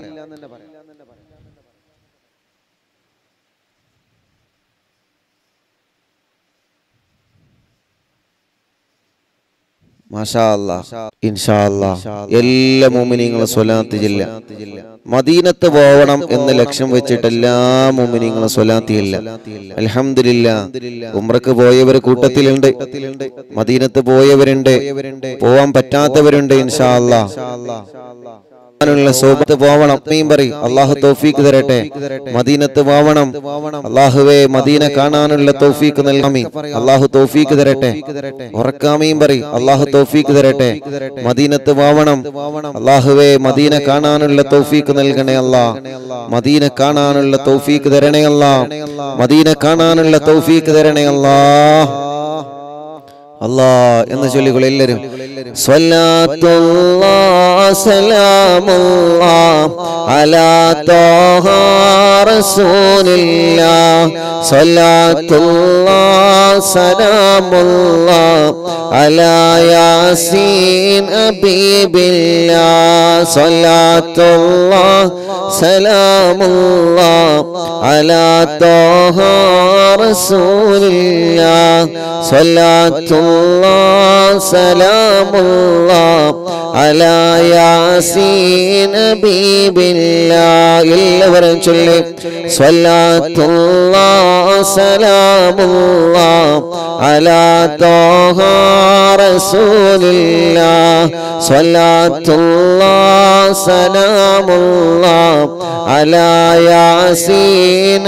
മാഷാ അല്ലാഹ്, ഇൻഷാ അല്ലാഹ് എല്ലാ മുഅ്മിനീങ്ങളും സ്വലാത്ത് ചൊല്ല. മദീനത്ത് പോവണം എന്ന് ലക്ഷ്യം വെച്ചിട്ട് എല്ലാ മുഅ്മിനീങ്ങളും സ്വലാത്ത് ചൊല്ല. അൽഹംദുലില്ലാഹ് ഉംറക്ക് പോയവർ കൂട്ടത്തിലുണ്ട്, മദീനത്ത് പോയവരുണ്ട്, പോവാൻ പറ്റാത്തവരുണ്ട്. ഇൻഷാ അല്ലാഹ് സോബത്ത് പോവണം. അല്ലാഹു തൗഫീഖ് തരട്ടെ. മദീനത്ത് പോവണം. അല്ലാഹുവേ മദീന കാണാനുള്ള തൗഫീഖ് നൽകണമേ. അല്ലാഹു തൗഫീഖ് തരട്ടെ. ഉറക്കാമീൻ പറയും. അല്ലാഹു തൗഫീഖ് തരട്ടെ. മദീനത്ത് പോവണം. അല്ലാഹുവേ മദീന കാണാനുള്ള തൗഫീഖ് നൽകണേ അല്ലാഹ്. മദീന കാണാനുള്ള തൗഫീഖ് തരണേ അല്ലാഹ്. മദീന കാണാനുള്ള തൗഫീഖ് തരണേ അല്ലാഹ്. അല്ലാഹ് എന്ന് ചൊല്ലിക്കൊള്ളു എല്ലാവരും. സ്വലാത്തുല്ലാഹ് സലാമുല്ലാഹ് അലാ ത്വാഹ റസൂലില്ലാഹ്. സ്വലാത്തുല്ലാഹ് സലാമുല്ലാഹ് അലാ യാസീൻ ഹബീബില്ലാഹ്. സ്വലാത്തുല്ലാഹ് സലാമുല്ലാഹ് അലാ ത്വാഹ റസൂലില്ലാഹ്. സ്വലാത്തുല്ലാഹ് സലാമുല്ലാഹ് അലാ യാസീൻ ഹബീബില്ലാഹ്. എല്ലാവരും ചൊല്ലി. സ്വലാത്തുല്ലാഹ് സലാമുല്ലാഹ് അലാ ത്വാഹ റസൂലില്ലാഹ്. സ്വലാത്തുല്ലാഹ് സലാമുല്ലാഹ് അലാ യാസീൻ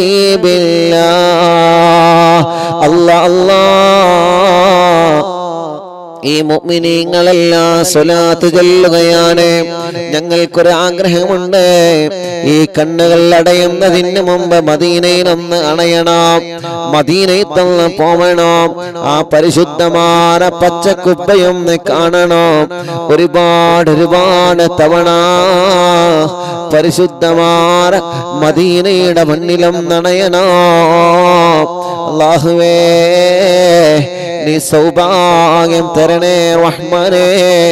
ഹബീബില്ലാഹ്. അല്ലാഹ് അല്ലാഹ് ഈ മുഅ്മിനീങ്ങളെല്ലാം സ്വലാത്ത് ചൊല്ലുകയാണ്. ഞങ്ങൾക്കൊരു ആഗ്രഹമുണ്ട്, ഈ കണ്ണുകൾ അടയുന്നതിന് മുമ്പ് മദീനയിൽ ഒന്ന് അണയണം, മദീനയിൽ തന്നെ പോവണം, ആ പരിശുദ്ധമായ പച്ചക്കുബ്ബയും കാണണം. ഒരുപാട് ഒരുപാട് തവണ പരിശുദ്ധമായ മദീനയുടെ മണ്ണിലും നണയണം. അല്ലാഹുവേ നീ സൗഭാഗ്യം തരണേ റഹ്മാനേ.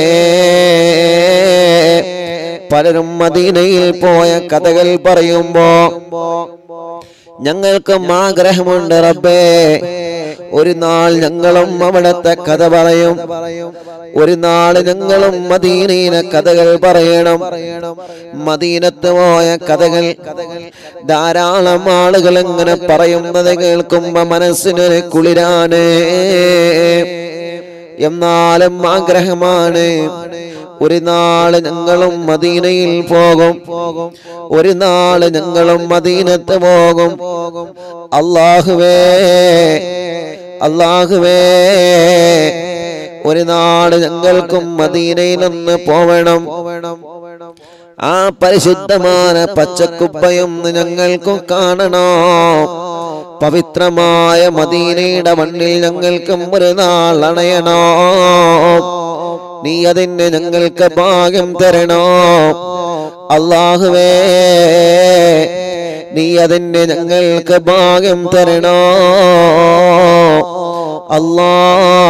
പലരും മദീനയിൽ പോയ കഥകൾ പറയുമ്പോ ഞങ്ങൾക്കും ആഗ്രഹമുണ്ട് റബ്ബേ, ഒരു നാൾ ഞങ്ങളും അവിടത്തെ കഥ പറയും, ഒരു നാൾ ഞങ്ങളും മദീനയിലെ കഥകൾ പറയണം. മദീനത്ത് പോയ കഥകൾ ധാരാളം ആളുകൾ എങ്ങനെ പറയുന്നത് കേൾക്കുമ്പോ മനസ്സിനൊരു കുളിരാണ്. എന്നാലും ആഗ്രഹമാണ്, ഒരു നാള് ഞങ്ങളും മദീനയിൽ പോകും, ഒരു നാള് ഞങ്ങളും മദീനത്ത് പോകും. അല്ലാഹുവേ അല്ലാഹുവേ ഒരു നാള് ഞങ്ങൾക്കും മദീനയിൽ ഒന്ന് പോവണം. ആ പരിശുദ്ധമായ പച്ചക്കുബ്ബയും ഞങ്ങൾക്കും കാണണം. പവിത്രമായ മദീനയുടെ മണ്ണിൽ ഞങ്ങൾക്കും ഒരു നാൾ അണയണോ. നീ അതിന് ഞങ്ങൾക്ക് ഭാഗ്യം തരണോ അല്ലാഹുവേ, നീ അതിന് ഞങ്ങൾക്ക് ഭാഗ്യം തരണോ അല്ലാഹ്.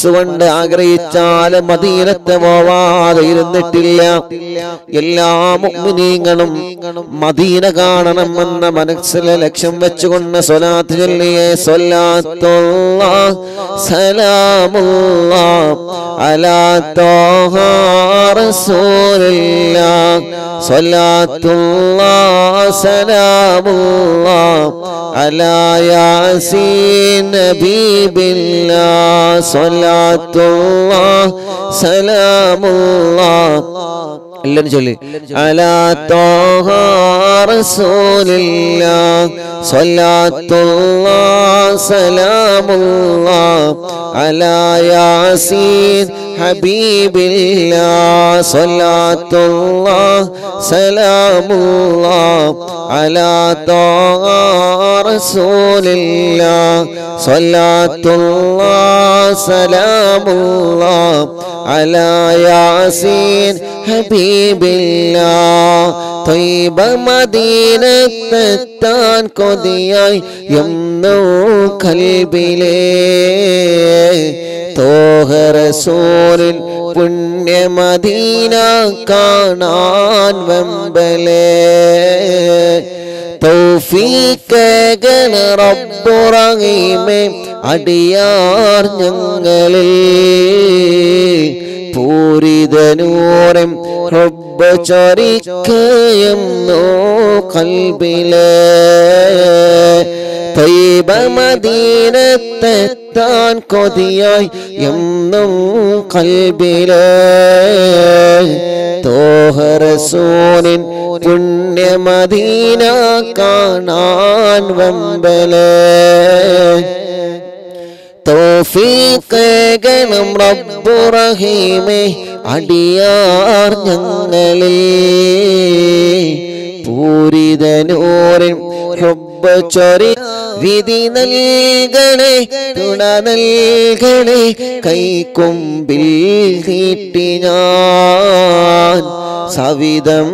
മനസ്സുകൊണ്ട് ആഗ്രഹിച്ചാൽ മദീനത്തെ പോവാതെ ഇരുന്നിട്ടില്ല. എല്ലാ മുഅ്മിനീങ്ങളും മദീന കാണണമെന്ന മനസ്സിലെ ലക്ഷ്യം വെച്ചുകൊണ്ട് സ്വലാത്ത് ചൊല്ലിയേ. സ്വലാത്തുല്ലാഹ് സലാമുല്ലാഹ് അലാ ത്വാഹ റസൂലില്ലാഹ്. സ്വലാത്തുല്ലാഹ് സലാമുല്ലാഹ് അലാ യാസീൻ നബീബില്ലാഹ്. സ്വലാത്തുല്ലാഹ് സലാമുല്ലാഹ് എല്ലാരും ചൊല്ലി അലാ ത്വാഹ റസൂലില്ലാഹ്. സ്വലാത്തുല്ലാഹ് സലാമുല്ലാഹ് അലാ യാസീൻ ഹബീബില്ലാഹ്. സ്വലാത്തുല്ലാഹ് സലാമുല്ലാഹ് അലാ ത്വാഹ റസൂലില്ലാഹ്. സ്വലാത്തുല്ലാഹ് സലാമുല്ലാഹ് അലാ യാസീൻ ഹബീബില്ലാഹ്. ത്വയ്ബ മദീനത്തെത്താൻ കൊതിയായി എന്നു കൽബിലേ. തോഹ റസൂലിൻ പുണ്യ മദീന കാണാൻ വെമ്പലേ. തൗഫീഖേകന റബ്ബു റഹീമേ അടിയാർ ഞങ്ങളിൽ. പൂരിതനൂരം റബ്ബ് ചൊരിക്കയെന്നോ കൽബിലേ. ത്വയ്ബ മദീനത്തെത്താൻ കൊതിയായി എന്നും കൽബിലേ. തോഹ റസൂലിൻ പുണ്യ മദീന കാണാൻ വെമ്പലേ. തൗഫീഖേകണം റബ്ബു റഹീമേ അടിയാർ ഞങ്ങളിൽ. പൂരിതനൂറിൻ റബ്ബ് ചൊരി വിധി നൽകണേ തുണ നൽകണേ. കൈക്കൊമ്പിൽ നീട്ടി ഞാൻ സവിധം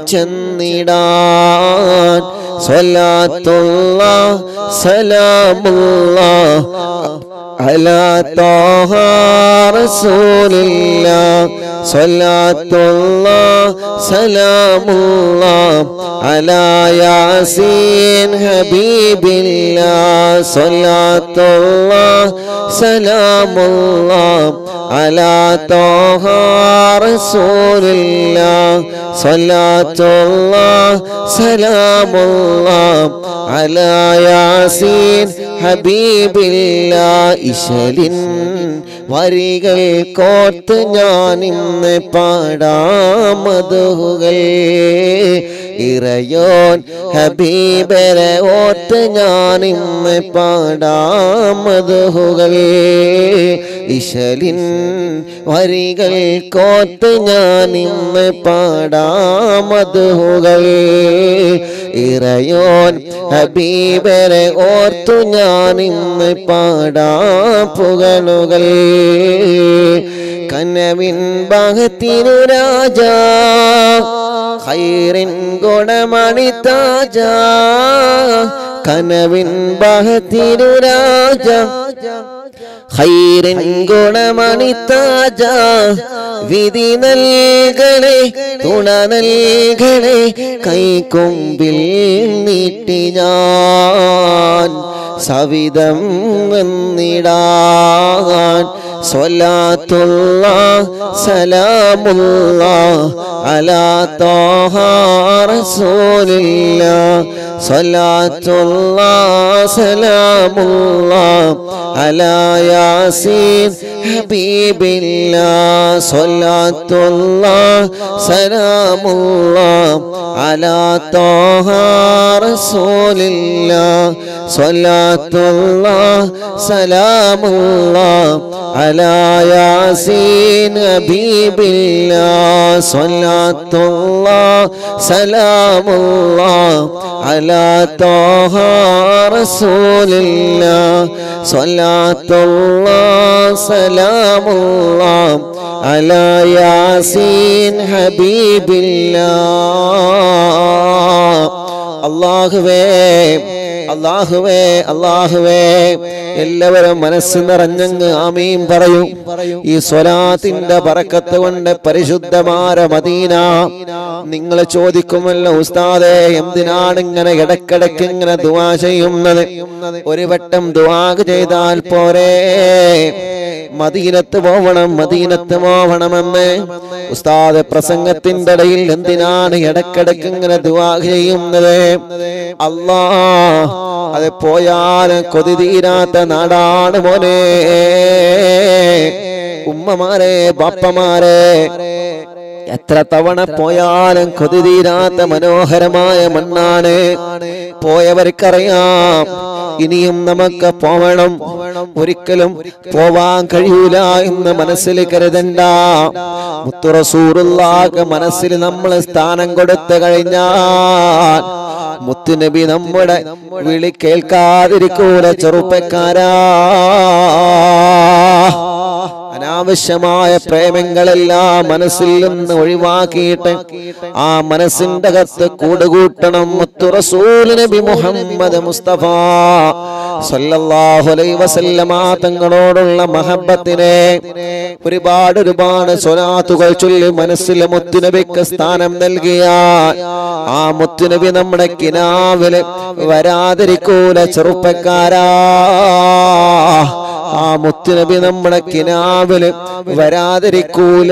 ചെന്നിടാൻ. സ്വലാത്തുല്ലാഹ് സലാമുല്ലാഹ് അലാ ത്വാഹ റസൂലില്ലാഹ്. സ്വലാത്തുല്ലാഹ് സലാമുല്ലാഹ് അലാ യാസീൻ ഹബീബില്ലാഹ്. സ്വലാത്തുല്ലാഹ് സലാമുല്ലാഹ് അലാ ത്വാഹ റസൂലില്ലാഹ്. സ്വലാത്തുല്ലാഹ് സലാമുല്ലാഹ് അലാ യാസീൻ ഹബീബില്ലാഹ്. ഇശലിൻ വരികൾ കോർത്ത് ഞാൻ ഇന്ന് പാടാം മദ്ഹുകൾ. ഇറയോൻ ഹബീബരെ ഓർത്ത് ഞാൻ ഇന്ന് പാടാം മദ്ഹുകൾ. ഇശലിൻ വരികൾ കോർത്ത് ഞാൻ ഇന്ന് പാടാം മദ്ഹുകൾ. ഇറയോൻ ഹബീബരെ ഓർത്തു ഞാൻ ഇന്ന് പാടാം പുകളുകൾ. കനവിൻ ഭാഗത്തിനു രാജ ഖൈറിൻ ഗുണമണി താജ. കനവിൻ ഭാഗത്തിനു രാജ ഖൈറിൻ ഗുണമണി താജ. വിധി നൽകണേ തുണ നൽകണേ. കൈക്കൊമ്പിൽ നീട്ടി ഞാൻ സവിധം വന്നിടാൻ. സ്വലാത്തുല്ലാഹ് സലാമുല്ലാഹ് അലാ ത്വാഹ റസൂലില്ലാഹ്. സ്വലാത്തുല്ലാഹ് സലാമുല്ലാഹ് അലാ യാസീൻ ഹബീബില്ലാഹ്. സ്വലാത്തുല്ലാഹ് സലാമുല്ലാഹ് അലാ ത്വാഹ റസൂലില്ലാഹ്. സ്വലാത്തുല്ലാഹ് സലാമുല്ലാഹ് അലാ യാസീൻ ഹബീബില്ലാഹ്. സ്വലാത്തുല്ലാഹ് സലാമുല്ലാഹ് അലാ ത്വാഹ റസൂലില്ലാഹ്. സ്വലാത്തുല്ലാഹ് സലാമുല്ലാഹ് അലാ യാസീൻ ഹബീബില്ലാഹ്. അല്ലാഹുവേ അല്ലാഹുവേ അല്ലാഹുവേ എല്ലാവരും മനസ്സ് നിറഞ്ഞങ്ങ് ആമീൻ പറയൂ. ഈ സ്വലാത്തിന്റെ ബറക്കത്ത് കൊണ്ട് പരിശുദ്ധമായ മദീന. നിങ്ങൾ ചോദിക്കുമല്ലോ ഉസ്താദേ എന്തിനാണ് ഇങ്ങനെ ഇടക്കിടക്ക് ഇങ്ങനെ ദുആ ചെയ്യുന്നത്? ഒരു വട്ടം ദുആ ചെയ്താൽ പോരെ? മദീനത്ത് പോവണം മദീനത്ത് പോവണമെന്ന് ഉസ്താദ് പ്രസംഗത്തിന്റെ ഇടയിൽ എന്തിനാണ് ഇടക്കിടക്ക് ഇങ്ങനെ ദുആ ചെയ്യുന്നത്? അല്ലാഹ് അത് പോയാൽ കൊതി തീരാത്ത നാടാണ് മോനെ. ഉമ്മമാരെ ബാപ്പമാരെ എത്ര തവണ പോയാലും കൊതി തീരാത്ത മനോഹരമായ മണ്ണാണ്. പോയവർക്കറിയാം ഇനിയും നമുക്ക് പോവണം, ഒരിക്കലും പോവാൻ കഴിയൂല എന്ന് മനസ്സിൽ കരുതണ്ട. മുത്തു റസൂലുള്ളാഹിക്ക് മനസ്സിൽ നമ്മൾ സ്ഥാനം കൊടുത്തു കഴിഞ്ഞാൽ മുത്തുനബി നമ്മുടെ വിളി കേൾക്കാതിരിക്കൂല. ചെറുപ്പക്കാരാ, അനാവശ്യമായ പ്രേമങ്ങളെല്ലാം മനസ്സിൽ നിന്ന് ഒഴിവാക്കിയിട്ട് ആ മനസ്സിന്റെ അകത്ത് കൂടുകൂട്ടണം മുത്തു റസൂൽ നബി മുഹമ്മദ് മുസ്തഫ സല്ലല്ലാഹു അലൈഹി വസല്ലമ തങ്ങളോടുള്ള മഹബ്ബത്തിനെ ഒരുപാട് ഒരുപാട് സ്വലാത്തുകൾ ചൊല്ലി മനസ്സിലെ മുത്തുനബിക്ക് സ്ഥാനം നൽകിയാൽ ആ മുത്തുനബി നമ്മുടെ കിനാവില് വരാതിരിക്കൂല. ചെറുപ്പക്കാരാ, ആ മുത്തുനബി നമ്മുടെ കിനാവില് വരാതിരിക്കൂല.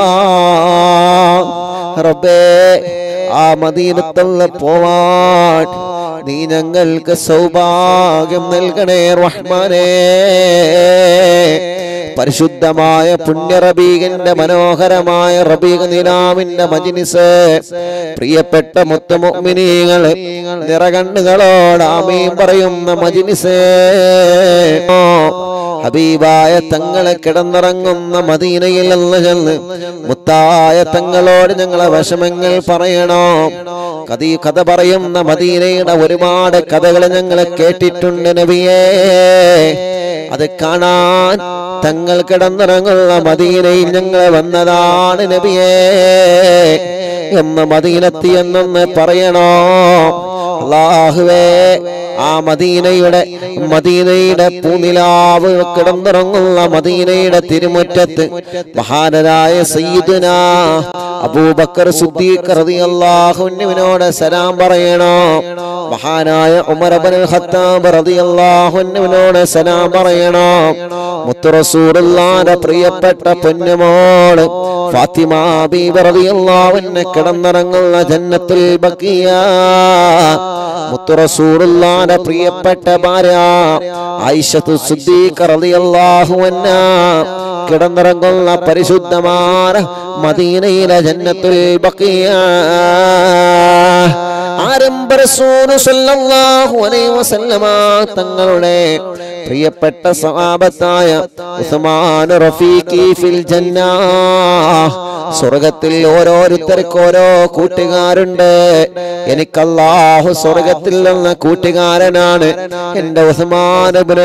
റബ്ബേ, ആ മദീനത്തുള്ള പോവാൻ നീ ഞങ്ങൾക്ക് സൗഭാഗ്യം നൽകണേ റഹ്മാനേ. പരിശുദ്ധമായ പുണ്യ റബീഖിന്റെ മനോഹരമായ റബീഖ് നിലാവിന്റെ മജ്‌ലിസ് പ്രിയപ്പെട്ട മുത്തു മുഅ്മിനീങ്ങൾ നിറകണ്ണുകളോട് ആമീൻ പറയുന്ന മജ്‌ലിസ്, ഹബീബായ തങ്ങളെ കിടന്നിറങ്ങുന്ന മദീനയിൽ നിന്ന് ചെന്ന് മുത്തായ തങ്ങളോട് ഞങ്ങളെ വിഷമങ്ങൾ പറയണോ. കഥ കഥ പറയുന്ന മദീനയുടെ ഒരുപാട് കഥകൾ ഞങ്ങൾ കേട്ടിട്ടുണ്ട് നബിയേ. അത് കാണാൻ തങ്ങൾ കിടന്നിറങ്ങുന്ന മദീനയിൽ ഞങ്ങൾ വന്നതാണ് നബിയേ എന്ന് മദീനത്തി എന്നൊന്ന് പറയണോ. അല്ലാഹുവേ, ആ മദീനയുടെ മദീനയുടെ പൂനിലാവ് കിടന്നിറങ്ങുന്ന മദീനയുടെ തിരുമുറ്റത്ത് മഹാനരായ സയ്യിദുനാ അബൂബക്കർ സിദ്ദീഖ് റളിയല്ലാഹു അൻഹുവിനോട് സലാം പറയണോ. മഹാനായ ഉമർ ഇബ്നുൽ ഖത്താബ് റളിയല്ലാഹു അൻഹുവിനോട് സലാം പറയണോ. മുത്തു റസൂലുള്ളാഹിന്റെ പ്രിയപ്പെട്ട പൊന്നുമോള് ഫാത്തിമ ബീബി റളിയല്ലാഹു അൻഹ കിടന്നിറങ്ങുന്ന ജന്നത്തുൽ ബഖിയ, മുത്തു റസൂലുള്ളാഹിന്റെ പ്രിയപ്പെട്ട ഭാര്യ ആയിഷത്തു സിദ്ദീഖ റളിയല്ലാഹു അൻഹ കിടന്നിറങ്ങുന്ന പരിശുദ്ധമായ മദീനയിലെ ജന്നത്തുൽ ബഖിയ. ആരംഭ റസൂൽ സല്ലല്ലാഹു അലൈഹി വസല്ലമ തങ്ങളുടെ പ്രിയപ്പെട്ട സഹാബത്തായ ഉസ്മാൻ റഫീഖി ഫിൽ ജന്ന, സ്വർഗത്തിൽ ഓരോരുത്തർക്ക് ഓരോ കൂട്ടുകാരുണ്ട്. എനിക്ക് അല്ലാഹു സ്വർഗത്തിൽ നിന്ന് കൂട്ടുകാരനാണ് എന്റെ ഉസ്മാൻ ഇബ്നു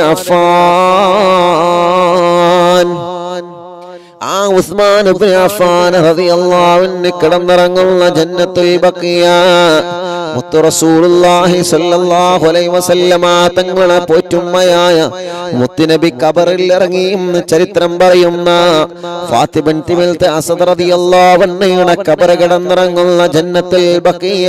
അഫ്ഫാൻ. ആ ഉസ്മാൻ ഇബ്നു അഫ്ഫാൻ റളിയല്ലാഹു അൻഹു കിടന്നിറങ്ങുന്ന ജന്നത്തുൽ ബഖിയ മുത്തു റസൂലുള്ളാഹി സ്വല്ലല്ലാഹു അലൈഹി വസല്ലമ തങ്ങളെ പോറ്റുമ്മയായ മുത്തുനബി ഖബറിൽ ഇറങ്ങി എന്ന് ചരിത്രം പറയുന്ന ഫാത്തിമ ബിൻത് അസദ് റളിയല്ലാഹു അൻഹയുടെ ഖബർ കിടന്നിറങ്ങുന്ന ജന്നത്തുൽ ബഖിയ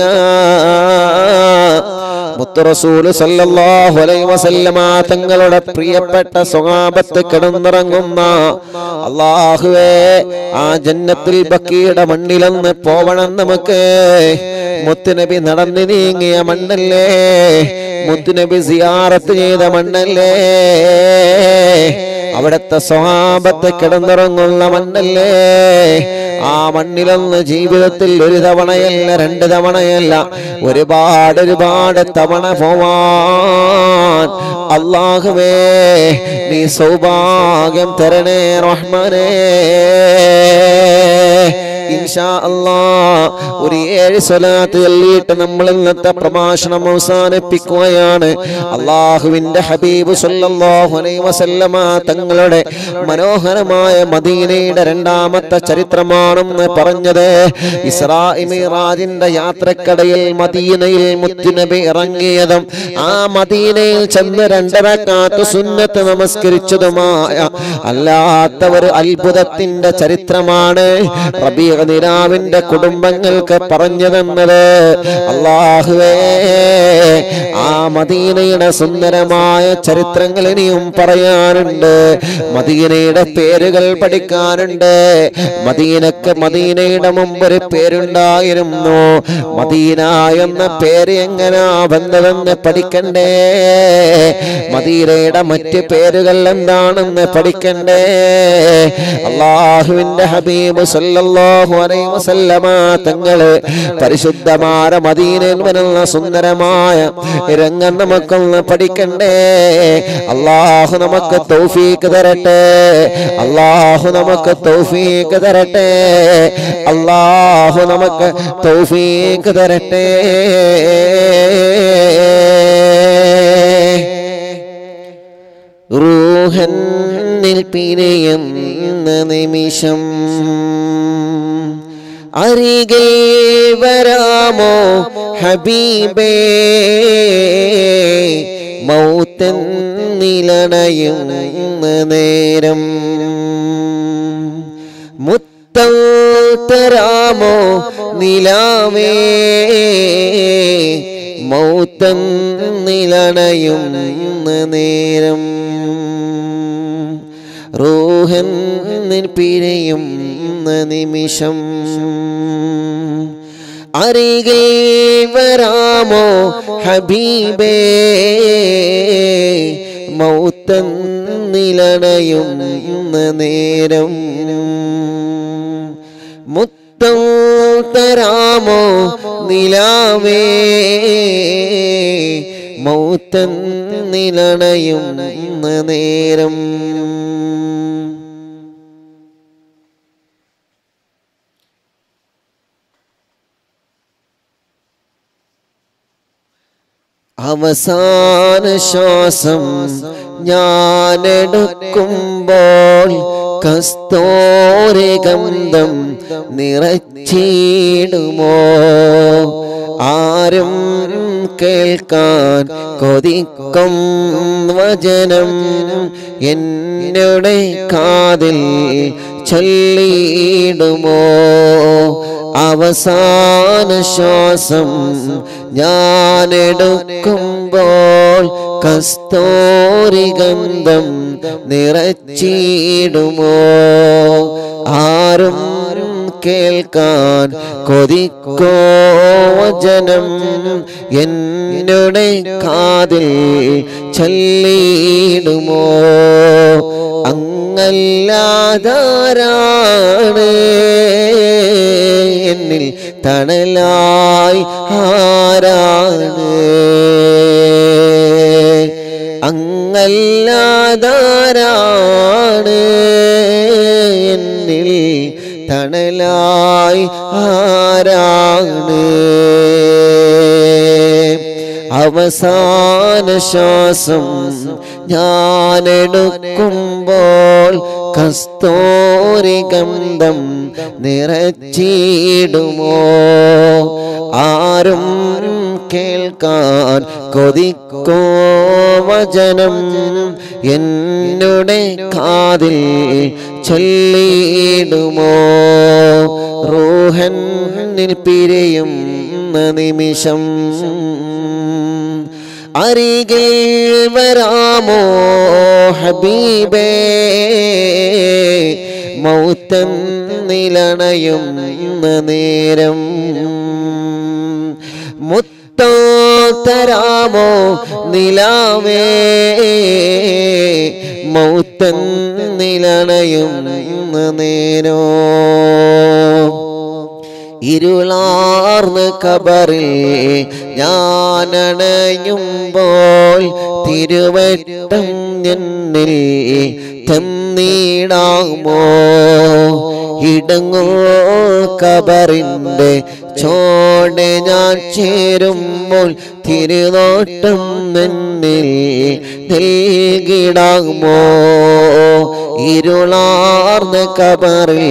മുത്തു റസൂൽ സല്ലല്ലാഹു അലൈഹി വസല്ലമ തങ്ങളുടെ പ്രിയപ്പെട്ട സ്വഹാബത്ത് കിടന്നിറങ്ങുന്ന അല്ലാഹുവേ, ആ ജന്നത്തുൽ ബഖിയുടെ മണ്ണിലൊന്ന് പോവണം നമുക്ക്. മുത്തുനബി നടന്നു നീങ്ങിയ മണ്ണല്ലേ, മുത്തുനബി സിയാറത്ത് ചെയ്ത മണ്ണല്ലേ, അവിടുത്തെ സ്വഹാബത്ത് കിടന്നിറങ്ങുന്ന മണ്ണല്ലേ. ആ മണ്ണിലൊന്ന് ജീവിതത്തിൽ ഒരു തവണയല്ല രണ്ട് തവണയല്ല ഒരുപാട് ഒരുപാട് തവണ പോവാൻ അല്ലാഹുവേ നീ സൗഭാഗ്യം തരണേ റഹ്മാനേ. ഇൻഷാ അല്ലാഹ് ഒരു ഏഴ് സ്വലാത്ത് ചൊല്ലിയിട്ട് നമ്മൾ ഇന്നത്തെ പ്രഭാഷണം അവസാനിപ്പിക്കുകയാണ്. അല്ലാഹുവിന്റെ ഹബീബ് സല്ലല്ലാഹു അലൈഹി വസല്ലമ തങ്ങളുടെ മനോഹരമായ മദീനയുടെ രണ്ടാമത്തെ ചരിത്രമാണെന്ന് പറഞ്ഞത്. ഇസ്രാ മിഅ്റാജിന്റെ യാത്രക്കടയിൽ മദീനയിൽ മുത്തുനബി ഇറങ്ങിയതും ആ മദീനയിൽ ചെന്ന് രണ്ടരക്കാത്ത് സുന്നത്ത് നമസ്കരിച്ചതുമായ അല്ലാത്ത ഒരു അത്ഭുതത്തിന്റെ ചരിത്രമാണ് റബീഉ നിലാവിന്റെ കുടുംബങ്ങൾക്ക് പറഞ്ഞു തന്നത്. അല്ലാഹുവേ, ആ മദീനയുടെ സുന്ദരമായ ചരിത്രങ്ങൾ ഇനിയും പറയാനുണ്ട്. മദീനയുടെ പേരുകൾ പഠിക്കാനുണ്ട്. മദീനക്ക് മദീനയുടെ മുമ്പ് ഒരു പേരുണ്ടായിരുന്നു. മദീന എന്ന പേര് എങ്ങനാ ബന്ധമെന്ന് പഠിക്കണ്ടേ. മദീനയുടെ മറ്റ് പേരുകൾ എന്താണെന്ന് പഠിക്കണ്ടേ. അല്ലാഹുവിന്റെ ഹബീബ് സല്ലല്ലാഹു അലൈഹി വസല്ലമ തങ്ങള് പരിശുദ്ധമായ മദീനയിൽ വരുന്ന സുന്ദരമായ രംഗം നമുക്കൊന്ന് പഠിക്കണ്ടേ. അല്ലാഹു നമുക്ക് തൗഫീഖ് തരട്ടെ. അല്ലാഹു നമുക്ക് തൗഫീഖ് തരട്ടെ. അല്ലാഹു നമുക്ക് തൗഫീഖ് തരട്ടെ. റൂഹന്നിൽ പിരിയുന്ന നിമിഷം അരികെ വരാമോ ഹബീബേ, മൗത്തെന്നിലണയുന്ന നേരം മുത്തം തരാമോ നിലാവേ, മൗത്തെന്നിലണയുന്ന നേരം റൂഹന്നിൽ പിരിയുന്ന നിമിഷം അരികെ വരാമോ ഹബീബേ, മൗത്തെന്നിലണയുന്ന നേരം മുത്തം തരാമോ നിലാവേ, മൗത്തെന്നിലണയുന്ന നേരം. അവസാന ശ്വാസം ഞാനെടുക്കുമ്പോൾ കസ്തൂരി ഗന്ധം നിറച്ചിടുമോ, ആരും കേൾക്കാൻ കൊതിക്കും വചനം എന്നുടെ കാതിൽ ചൊല്ലിടുമോ. അവസാന ശ്വാസം ഞാനെടുക്കുമ്പോൾ കസ്തൂരി ഗന്ധം നിറച്ചിടുമോ, ആരും കേൾക്കാൻ കൊതിക്കോ വചനം എന്നുടെ കാതിൽ ചൊല്ലിടുമോ. അങ്ങല്ലാതാരാണ് എന്നിൽ തണലായി ആരാണ്, അങ്ങല്ലാതാരാണ് എന്നിൽ തണലായി ആരാണ്. അവസാന ശ്വാസം ഞാനെടുക്കുമ്പോൾ കസ്തൂരി ഗന്ധം നിറച്ചിടുമോ, ആരും കേൾക്കാൻ കൊതിക്കോ വചനം എന്നുടെ കാതിൽ ചൊല്ലിടുമോ. റൂഹന്നിൽ പിരിയുന്ന നിമിഷം അരികെ വരാമോ ഹബീബേ, മൗത്തെന്നിലണയുന്ന നേരം മുത്തം തരാമോ നിലാവേ, മൗത്തെന്നിലണയുന്ന നേരോ. ഇരുളാർന്ന കബറിൽ ഞാനണയുമ്പോൾ തിരുവട്ടം എന്നിൽ തന്നിടാമോ, ഇടങ്ങോ കബറിന്റെ ചോടെ ഞാൻ ചേരുമ്പോൾ തിരുനോട്ടം എന്നിൽ നൽകിടാമോ ഇരുളാർന്ന കബറിൽ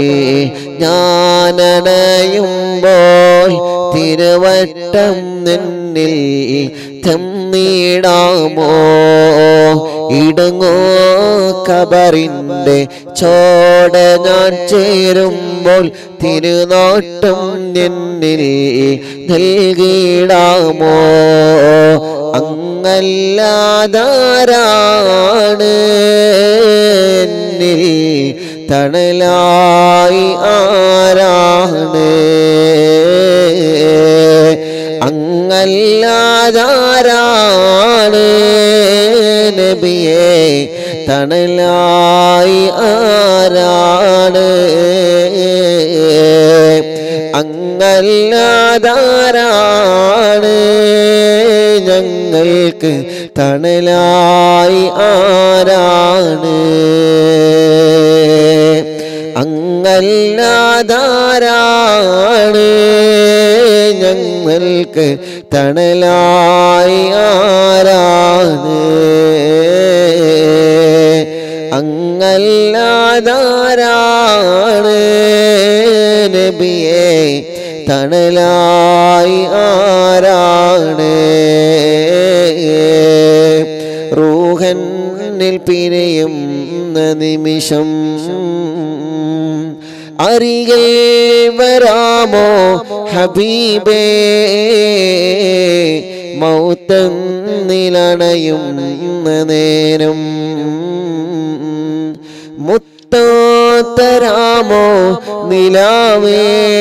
ഞാനണയുമ്പോൾ തിരുവട്ടം എന്നിൽ തന്നിടാമോ ഇടങ്ങോ കബറിന്റെ ചോട ഞാൻ ചേരുമ്പോൾ തിരുനോട്ടം എന്നിൽ നൽകിടാമോ അങ്ങല്ലാതാരാണ് എന്നിൽ തണലായി ആരാണ് അങ്ങല്ലാതാരാണ് നബിയേ തണലായി ആരാണ് അങ്ങല്ലാതാരാണ് ഞങ്ങൾക്ക് തണലായി ആരാണ് അങ്ങല്ലാതാരാണ് ഞങ്ങൾക്ക് തണലായി ആരാണ് അങ്ങല്ലാതാരാണ് നബിയേ തണലായി ആരാണ് റൂഹന്നിൽ പിരിയുന്ന നിമിഷം അരികിൽ വരാമോ ഹബീബേ മൗത്തന്നിലണയുന്ന നേരം മുത്തരാമോ നിലാവേ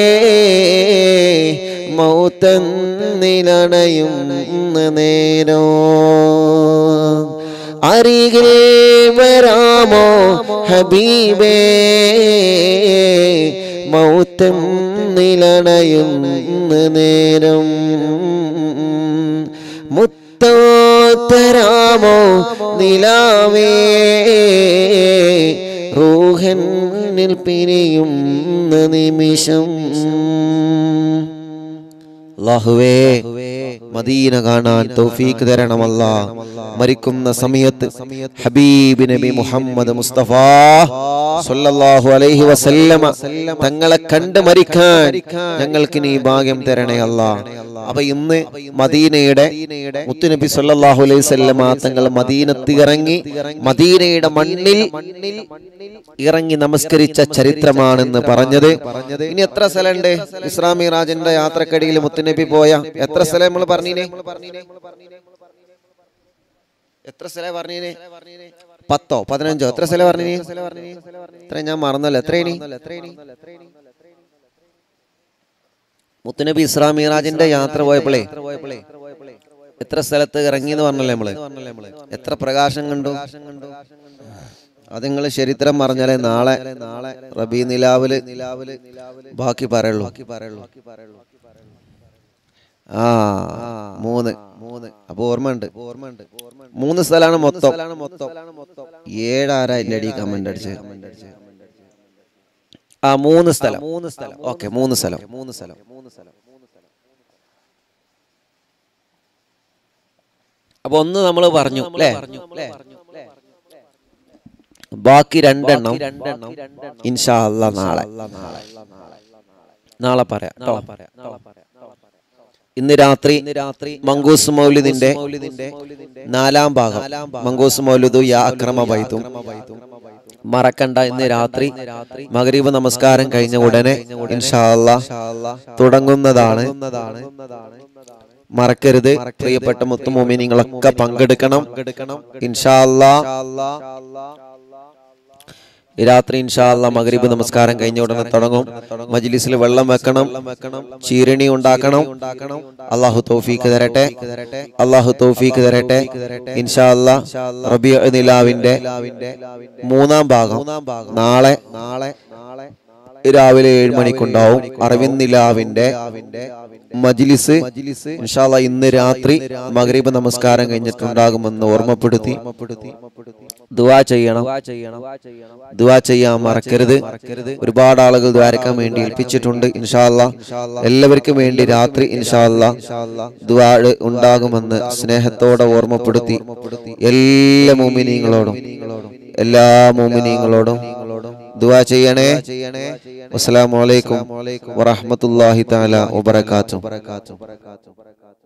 മൗത്തന്നിലണയുന്ന നേരം അരികിൽ വരാമോ ഹബീബേ മൗത്തന്നിലണയുന്ന നേരം മുത്തരാമോ നിലാവേ റൂഹന്നിൽ പിരിയുന്ന നിമിഷം അല്ലാഹുവേ മദീന കാണാൻ തൗഫീഖ് തരണം അല്ലാഹ് മരിക്കുന്ന സമയത്ത് ഹബീബ് നബി മുഹമ്മദ് മുസ്തഫ സല്ലല്ലാഹു അലൈഹി വസല്ലമ തങ്ങളെ കണ്ട് മരിക്കാൻ ഞങ്ങൾക്ക് നീ ഭാഗ്യം തരണേ അല്ലാഹ് അപ്പൊ ഇന്ന് മദീനയുടെ മുത്തുനബി സല്ലല്ലാഹു അലൈഹി വസല്ലമ തങ്ങൾ മദീനത്ത് ഇറങ്ങി മദീനയുടെ മണ്ണിൽ ഇറങ്ങി നമസ്കരിച്ച ചരിത്രമാണെന്ന് പറഞ്ഞത്. ഇനി എത്ര സ്ഥലമുണ്ട് ഇസ്രാ മിഅ്റാജിന്റെ യാത്രക്കടിയിൽ മുത്തുനബി പോയ എത്ര സ്ഥലം നമ്മൾ പറഞ്ഞീനെ? എത്ര സ്ഥലം പറഞ്ഞീനെ? പത്തോ പതിനഞ്ചോ എത്ര സ്ഥലം പറഞ്ഞീനെ? എത്ര ഞാൻ മറന്നല്ലോ. എത്രയാണ് മുത്തുനബി ഇസ്രാ മിഅ്റാജിന്റെ യാത്ര പോയപ്പോഴേ എത്ര സ്ഥലത്ത് ഇറങ്ങി എന്ന് പറഞ്ഞല്ലേ നമ്മള്? എത്ര പ്രകാശം കണ്ടു? അത് നിങ്ങൾ ചരിത്രം പറഞ്ഞാലേ നാളെ നാളെ റബീ നിലാവില് ബാക്കി പറയുള്ളൂ. ആ മൂന്ന് മൂന്ന് അപ്പൊ ഓർമ്മയുണ്ട്. മൂന്ന് സ്ഥലമാണ് മൊത്തം. ഏഴാരാ ഇല്ലടി കമന്റ് അടിച്ച്. ആ മൂന്ന് സ്ഥലം മൂന്ന് സ്ഥലം ഓക്കെ മൂന്ന് സ്ഥലം മൂന്ന് സ്ഥലം മൂന്ന് സ്ഥലം അപ്പൊ ഒന്ന് നമ്മൾ പറഞ്ഞു അല്ലേ? ബാക്കി രണ്ടെണ്ണം ഇൻഷാ അല്ലാഹ് നാളെ നാളെ പറയാം. ഇന്ന് രാത്രി മങ്കൂസ് മൗലിദിന്റെ നാലാം ഭാഗം മങ്കൂസ് മൗലിദു യാ അക്രമ ബൈതും മറക്കണ്ട. ഇന്ന് രാത്രി മഗ്രിബ് നമസ്കാരം കഴിഞ്ഞ ഉടനെ ഇൻഷാ അല്ലാഹ് തുടങ്ങുന്നതാണ്. മറക്കരുത്. പ്രിയപ്പെട്ട മുത്തുമോമിനീങ്ങളൊക്കെ പങ്കെടുക്കണം ഇൻഷാ അല്ലാഹ്. രാത്രി ഇൻഷാ അല്ലാഹ് മഗ്രിബ് നമസ്കാരം കഴിഞ്ഞ ഉടനെ തുടങ്ങും. മജ്ലിസിൽ വെള്ളം വെക്കണം, ചീരണി ഉണ്ടാക്കണം. അല്ലാഹു തൗഫീഖ് തരട്ടെ, അല്ലാഹു തൗഫീഖ് തരട്ടെ. ഇൻഷാ അല്ലാഹ് റബീഉ നിലാവിന്റെ മൂന്നാം ഭാഗം നാളെ നാളെ രാവിലെ ഏഴ് മണിക്കുണ്ടാവും. അറവിന്ദ് നിലാവിന്റെ മജ്ലിസ് ഇൻഷാ അല്ലാഹ് ഇന്ന് രാത്രി മഗ്രിബ് നമസ്കാരം കഴിഞ്ഞിട്ടുണ്ടാകുമെന്ന് ഓർമ്മപ്പെടുത്തി ദുആ ചെയ്യണം. ദുആ ചെയ്യാൻ മറക്കരുത്. ഒരുപാട് ആളുകൾ ദ്വാരക്കാൻ വേണ്ടി ഏൽപ്പിച്ചിട്ടുണ്ട്. ഇൻഷാ അല്ലാഹ് എല്ലാവർക്കും വേണ്ടി രാത്രി ഇൻഷാ അല്ലാഹ് ദുആ ഉണ്ടാകുമെന്ന് സ്നേഹത്തോടെ ഓർമ്മപ്പെടുത്തി എല്ലാ മുഅ്മിനീങ്ങളോടും എല്ലാ മുഅ്മിനീങ്ങളോടും ദുആ ചെയ്യണേ. അസ്സലാമു അലൈക്കും വറഹ്മത്തുള്ളാഹി തആല വബറകാതുഹു.